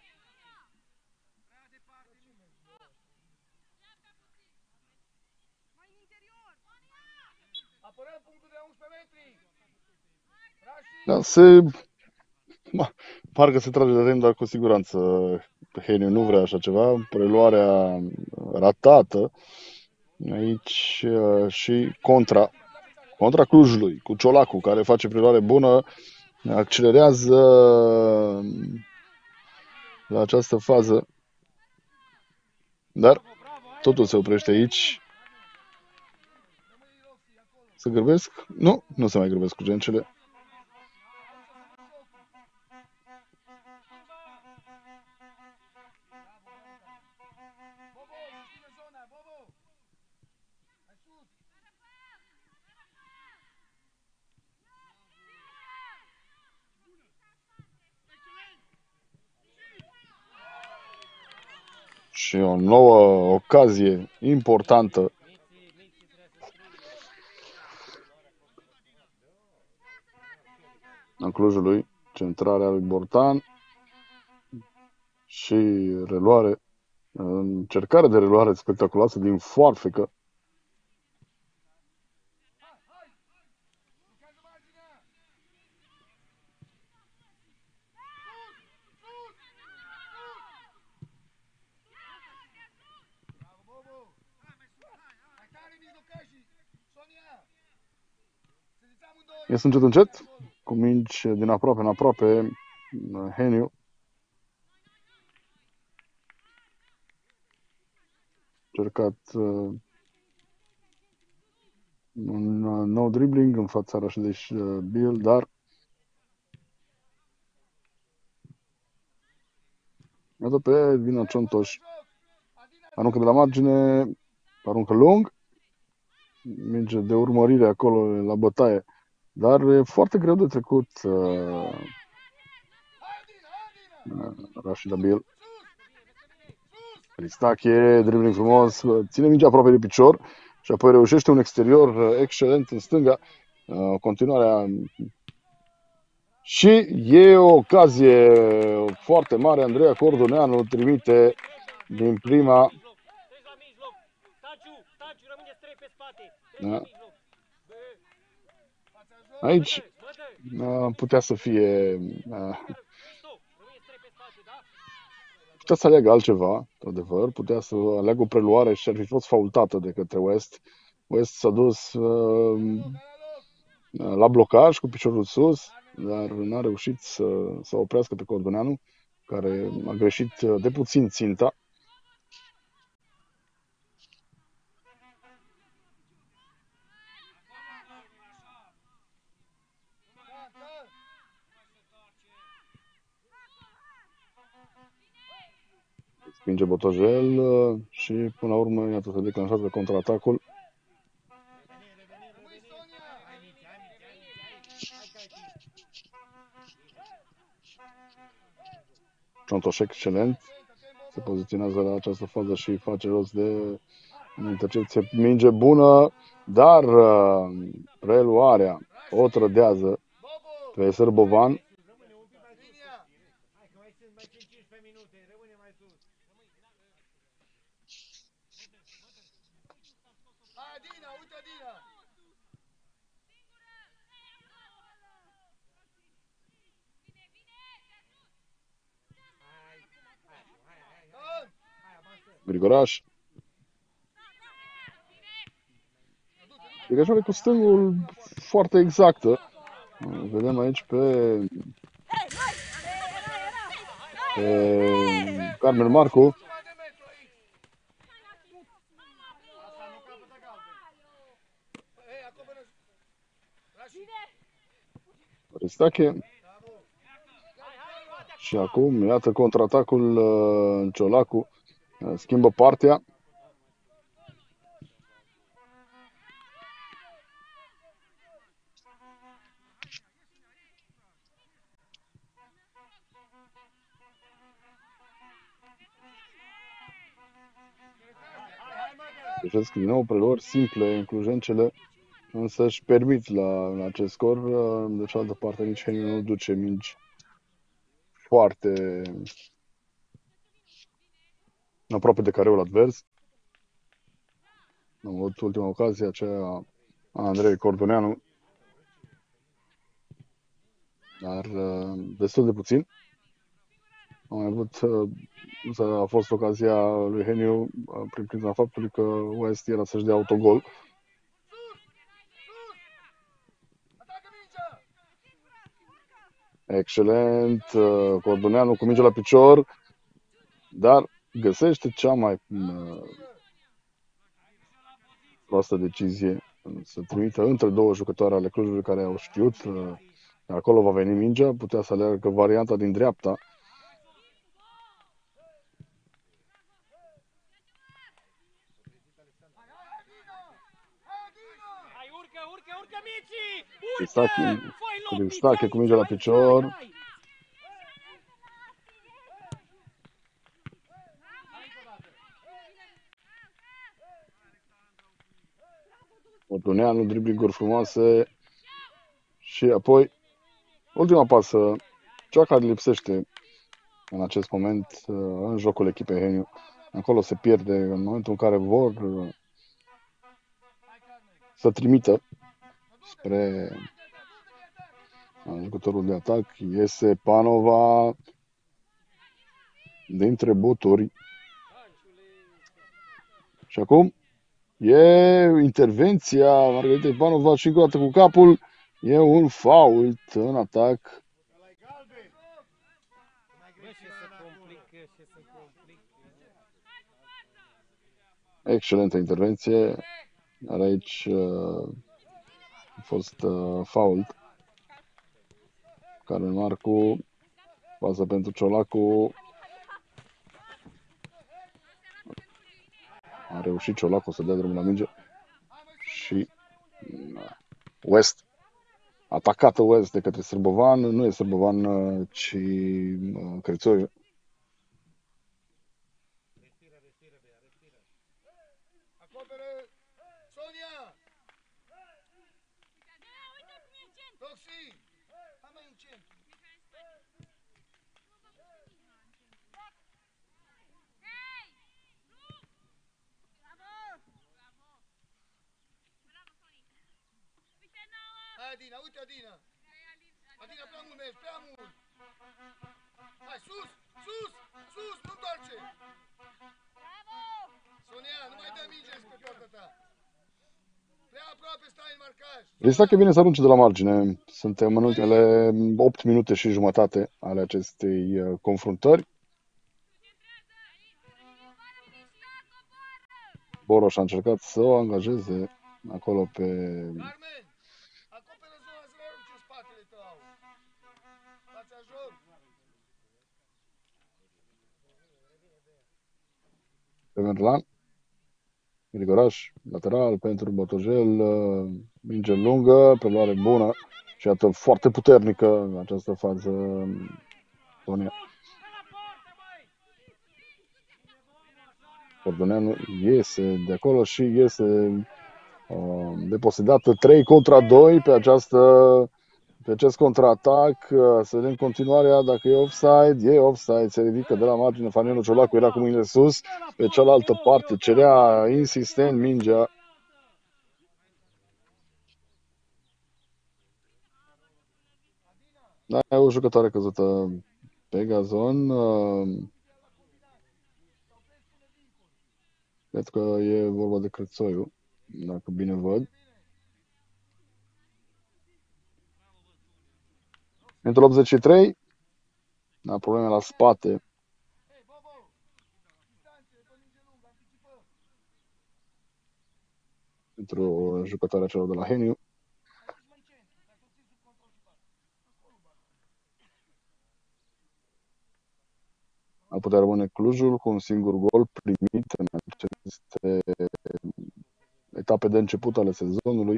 Speaker 5: Apărăm punctul de unsprezece metri. Rașid.
Speaker 6: Da, se... Ma, parcă se trage de rând, dar cu siguranță Heniu nu vrea așa ceva. Preluarea ratată. Aici uh, și contra. Contra Clujului, cu Ciolacu, care face preluare bună. Accelerează la această fază. Dar totul se oprește aici. Se grăbesc? Nu, nu se mai grăbesc cu gencele.
Speaker 5: Bobo, câștigă zona, Bobo. Mai sus.
Speaker 6: Și o nouă ocazie importantă. În Clujului, centrarea lui Bortan și reluare, încercare de reluare spectaculoasă din foarfecă.
Speaker 5: Lucrează marginea. Bravo, Bobo. Mai tare mijlocașii. Sonia. Să ziți amândoi.
Speaker 6: Ies încet, încet, cu mingi din aproape în aproape, Heniu. Cercat uh, un uh, nou dribbling în fața Rashid și uh, Bill, dar iată pe Vina Ciontoș. Aruncă de la margine, aruncă lung, minge de urmărire acolo la bătaie, dar e foarte greu de trecut uh, Rashid Bill. Ristache, dribbling frumos, ține mingea aproape de picior și apoi reușește un exterior excelent în stânga. Uh, continuarea și e o ocazie foarte mare. Andreea Cordoneanu trimite din prima. Da. Aici uh, putea să fie uh, putea să aleagă altceva, într-adevăr, putea să aleagă o preluare și ar fi fost faultată de către West. West s-a dus uh, la blocaj cu piciorul sus, dar n-a reușit să, să oprească pe Cordoneanu, care a greșit de puțin ținta. Spinge Botojel și până la urmă, iată, se declanșează contraatacul. Ciontoș excelent. Se poziționează la această fază și face rost de intercepție. Minge bună, dar preluarea o trădează pe Sârbovan. Grigoraș. Degajare cu stângul foarte exactă. Vedem aici pe, pe Carmen Marcu. Ristache. Și acum, iată contraatacul uh, Ciolacu. Uh, schimbă partea. Găsesc din nou preluări simple, inclujencele, însă își permit la, la acest scor. Uh, de cealaltă parte, nici Heniu nu duce mingi foarte aproape de careul advers. Am avut ultima ocazie, aceea Andrei Cordoneanu. Dar uh, destul de puțin. Am mai avut, uh, a fost ocazia lui Heniu uh, prin prisma faptului că West era să-și dea autogol. Excelent, uh, Cordoneanu cu mingea la picior, dar găsește cea mai uh, proastă decizie să trimită între două jucătoare ale Clujului care au știut uh, că acolo va veni mingea, putea să aleagă varianta din dreapta.
Speaker 1: Hai, urcă, urcă, urcă, Mici!
Speaker 6: Cristache,
Speaker 1: Urcă! Fă-i loc,
Speaker 6: Cristache
Speaker 1: Mici,
Speaker 6: cu mingea la
Speaker 1: aici,
Speaker 6: picior.
Speaker 1: hai, hai!
Speaker 6: Cordoneanu, driblinguri frumoase și apoi ultima pasă, cea care lipsește în acest moment uh, în jocul echipei Heniu. Acolo se pierde în momentul în care vor uh, să trimită spre uh, jucătorul de atac. Iese Panova dintre boturi. Și acum e intervenția Margaritei Panova și încă o dată cu capul. E un fault în atac.
Speaker 1: Bă, ce se complică, ce se complică.
Speaker 6: Excelentă intervenție. Dar aici uh, a fost uh, fault. Karen Marcu, pasă pentru Ciolacu. A reușit Ciolacu să dea drumul la minge. Și uh, West. Atacată West de către Sârbovan. Nu e Sârbovan, uh, ci uh, Crețoiu.
Speaker 5: Acopere Sonia! Roxy! Hai mai în centru. Hai Adina, uite Adina! Adina prea mult mergi, prea mult! Hai sus, sus, sus, nu întoarce! Sonia, nu mai dă minge spre poarta ta! Prea aproape, stai în marcaj!
Speaker 6: Cristache bine să arunce de la margine. Suntem în ultimele opt minute și jumătate ale acestei uh, confruntări. Boroș a încercat să o angajeze acolo pe
Speaker 5: Carmen, acoperă zona să le arunce în spatele tău! Fața joc!
Speaker 6: pe Merlan. Grigoraș, lateral pentru Botojel, uh, minge lungă, preluare bună și iată foarte puternică în această fază Sonia. Cordoneanu iese de acolo și iese uh, deposedată trei contra doi pe această pe acest contraatac. Uh, să vedem continuarea dacă e offside. E offside, se ridică de la margine Fanielu Ciolacu, era cu mâinile sus, pe cealaltă parte cerea insistent mingea. Da, e o jucătoare căzută pe gazon. Uh, cred că e vorba de Crețoiu, dacă bine văd. Minutul optzeci și trei. Da, probleme la spate. Pentru jucătoarea celor de la Heniu. A putea rămâne Clujul cu un singur gol primit în aceste etape de început ale sezonului.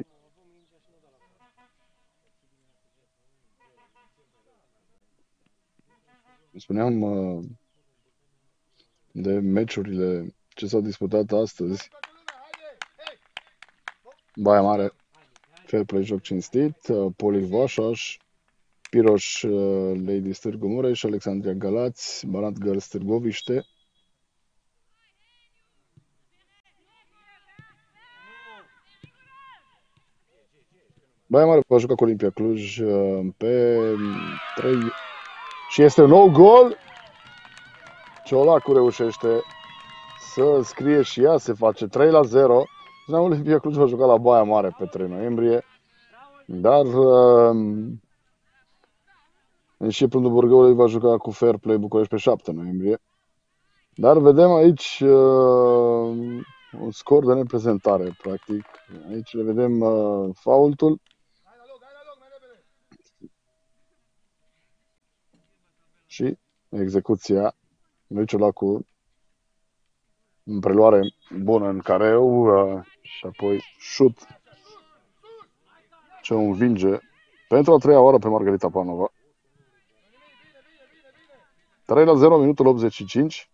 Speaker 6: Spuneam uh, de meciurile ce s-au disputat astăzi. Baia Mare, fair play, joc cinstit, uh, Poli Vașaș, Piroș, uh, Lady Târgu Mureș, Alexandria Galați, Banat Girls Târgoviște. Baia Mare va juca cu Olimpia Cluj uh, pe trei și este un nou gol. Ciolacu reușește să scrie și ea, se face trei la zero. Olimpia Cluj va juca la Baia Mare pe trei noiembrie, dar uh, și Prundul Bărgăului va juca cu Fair Play București pe șapte noiembrie. Dar vedem aici uh, un scor de neprezentare, practic. Aici le vedem uh, faultul. Și execuția lui Ciolacu în preluare bună în careu uh, și apoi șut ce o învinge pentru a treia oară pe Margarita Panova. trei la zero, minutul optzeci și cinci.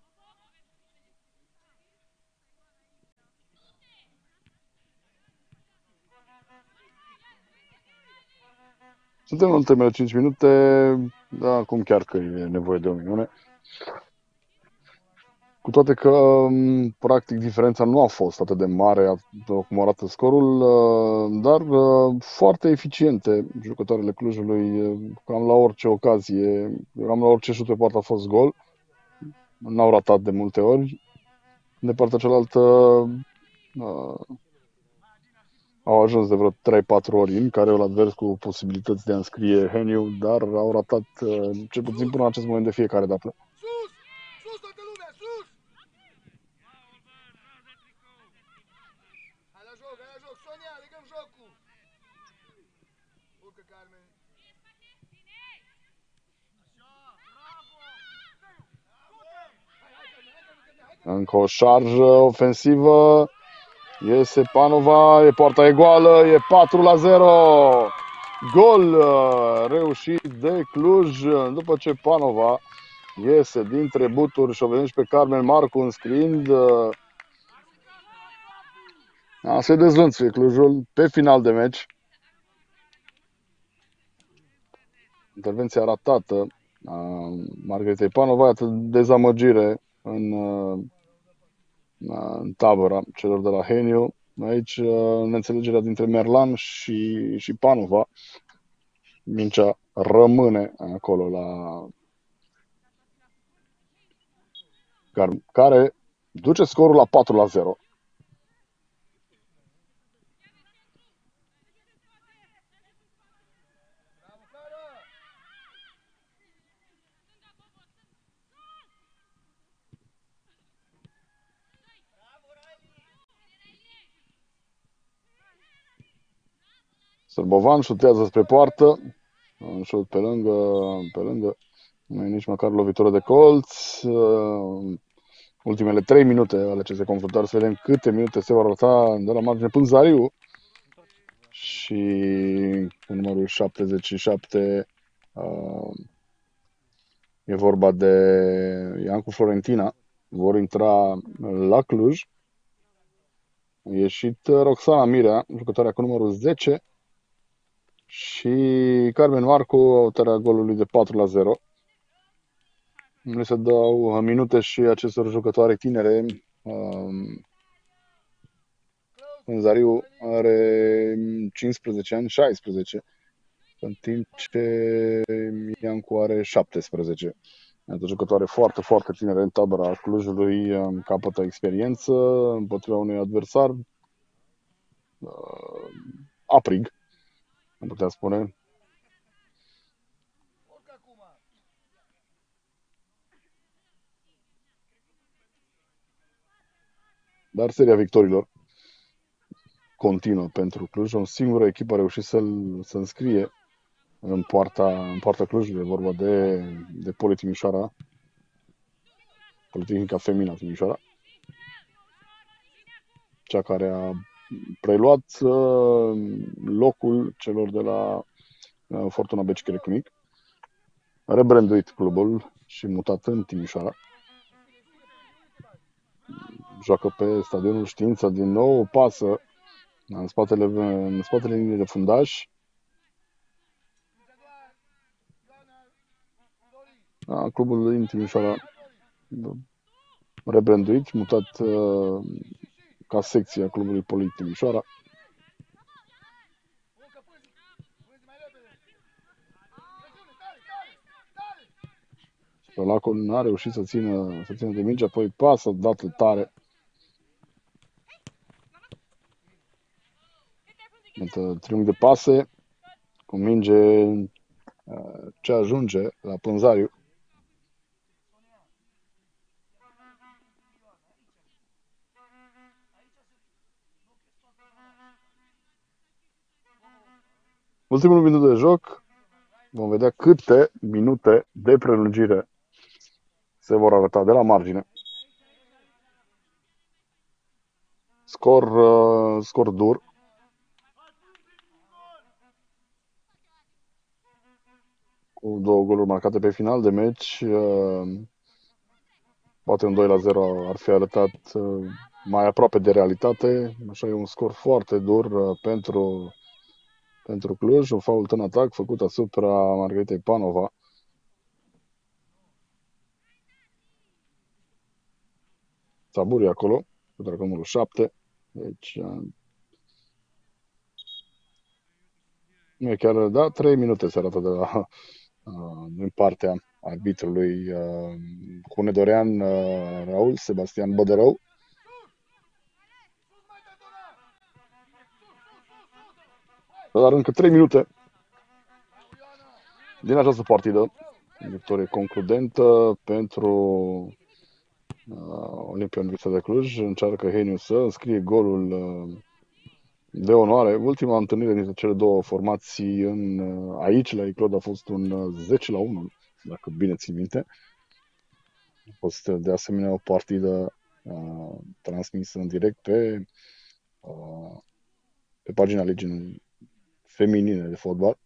Speaker 6: Suntem în ultimele cinci minute, dar acum chiar că e nevoie de o minune. Cu toate că, practic, diferența nu a fost atât de mare, cum arată scorul, dar foarte eficiente jucătoarele Clujului, cam la orice ocazie, cam la orice șut pe poartă a fost gol. N-au ratat de multe ori. De partea cealaltă au ajuns de vreo trei patru ori în care au advers cu posibilități de a înscrie Heniu, dar au ratat cel puțin până în acest moment de fiecare dată.
Speaker 5: Sus! Sus toată lumea, sus! Hai la joc, hai la joc, Sonia, legăm jocul! Urcă, Carmen!
Speaker 6: Încă o șarjă ofensivă. Iese Panova, e poarta e goală, e patru la zero. Gol reușit de Cluj după ce Panova iese dintre buturi și o vedem și pe Carmen Marcu înscriind. A, se dezlănțuie Clujul pe final de meci. Intervenția ratată a Margaritei Panova, atât dezamăgire în, în tabăra celor de la Heniu. Aici neînțelegerea dintre Merlan și, și Panova. Mingea rămâne acolo la care duce scorul la patru la zero. Sârbovan șutează spre poartă. Un șut pe lângă, pe lângă. Nu e nici măcar lovitură de colț. Ultimele trei minute ale acestei confruntări, să vedem câte minute se vor arăta de la margine până Zariu. Și cu numărul șaptezeci și șapte uh, e vorba de Iancu Florentina. Vor intra la Cluj. A ieșit Roxana Mirea, jucătoarea cu numărul zece. Și Carmen Marcu, autoarea golului de patru la zero. Le se dau minute și acestor jucătoare tinere. Zariu are cincisprezece ani, șaisprezece, în timp ce Iancu are șaptesprezece. Iată, jucătoare foarte, foarte tinere în tabăra Clujului, capătă experiență împotriva unui adversar uh, aprig, am putea spune. Dar seria victorilor continuă pentru Cluj. O singură echipă a reușit să-l, să înscrie în poarta, în poarta Clujului. E vorba de, de Poli Timișoara, Politehnica Femina Timișoara, cea care a preluat uh, locul celor de la uh, Fortuna Becicherecunic, rebranduit clubul și mutat în Timișoara. Joacă pe stadionul Știința, din nou pasă în spatele, în spatele liniei de fundaș. A, clubul din Timișoara rebranduit, mutat uh, ca secție a clubului Poli Timișoara. Solacul n-a reușit să țină, să țină de minge, apoi pasă dată tare. Iată, triunghi de pase cu minge uh, ce ajunge la Pânzariu. Ultimul minut de joc, vom vedea câte minute de prelungire se vor arăta de la margine. Scor, uh, scor dur. Cu două goluri marcate pe final de meci. Uh, poate un doi la zero ar fi arătat uh, mai aproape de realitate. Așa e un scor foarte dur uh, pentru, pentru Cluj. Un fault în atac făcut asupra Margaritei Panova. Taburi acolo, cu dragul numărul șapte. Deci, uh, nu e chiar, da, trei minute se arată de la, uh, din partea arbitrului uh, Hunedorean uh, Raul Sebastian Bădărău. Dar încă trei minute din această partidă. Victorie concludentă pentru uh, Olimpia Universitatea de Cluj. Încearcă Heniu să înscrie golul uh, de onoare. Ultima întâlnire dintre cele două formații în, uh, aici, la Iclod, a fost un uh, zece la unu, dacă bine țin minte. A fost de asemenea o partidă uh, transmisă în direct pe, uh, pe pagina Legii feminine de fotbal.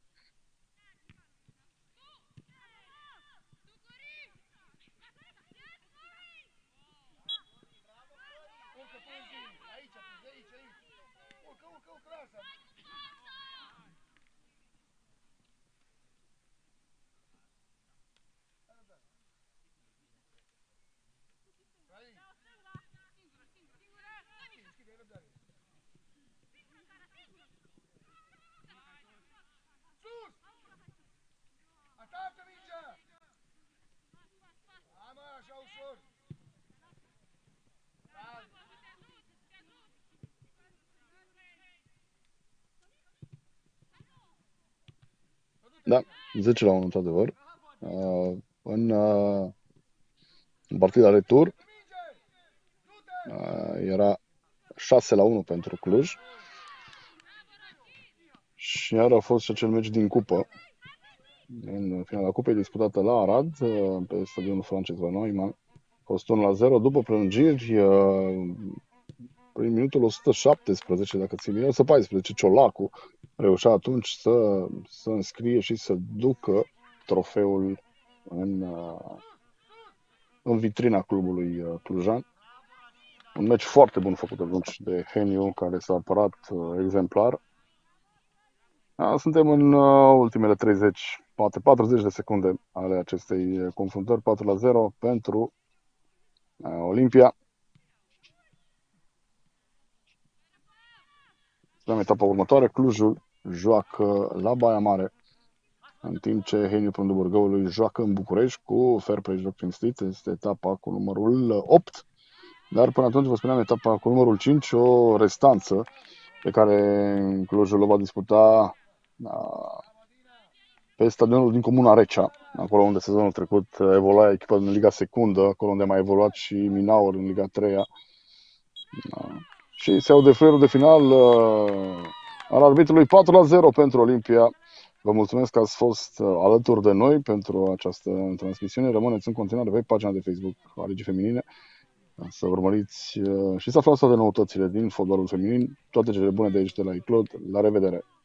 Speaker 6: Da, zece la unu, într-adevăr. Uh, în, uh, în partida retur uh, era șase la unu pentru Cluj. Și iar a fost și acel meci din cupă. În finala cupei disputată la Arad, uh, pe stadionul Francez Van Neumann. A fost unu la zero după prelungiri. Uh, prin minutul o sută șaptesprezece, dacă țin bine, o sută paisprezece, Ciolacu reușea atunci să, să înscrie și să ducă trofeul în, în vitrina clubului clujan. Un meci foarte bun făcut atunci de Heniu, care s-a apărat exemplar. Suntem în ultimele treizeci, poate patruzeci de secunde ale acestei confruntări, patru la zero pentru Olimpia. În etapa următoare, Clujul joacă la Baia Mare, în timp ce Heniu Prundu Bârgăului joacă în București cu Fair Play Joc Cinstit. Este etapa cu numărul opt, dar până atunci vă spuneam etapa cu numărul cinci, o restanță pe care Clujul o va disputa pe stadionul din Comuna Recea, acolo unde sezonul trecut evolua echipa în Liga Secundă, acolo unde a mai evoluat și Minaur în Liga treia. Și se aude fluierul de final uh, al arbitrului, patru la zero pentru Olimpia. Vă mulțumesc că ați fost uh, alături de noi pentru această transmisiune. Rămâneți în continuare pe pagina de Facebook a Legii Feminine să urmăriți uh, și să aflați toate noutățile din fotbalul feminin. Toate cele bune de aici de la Iclod. La revedere!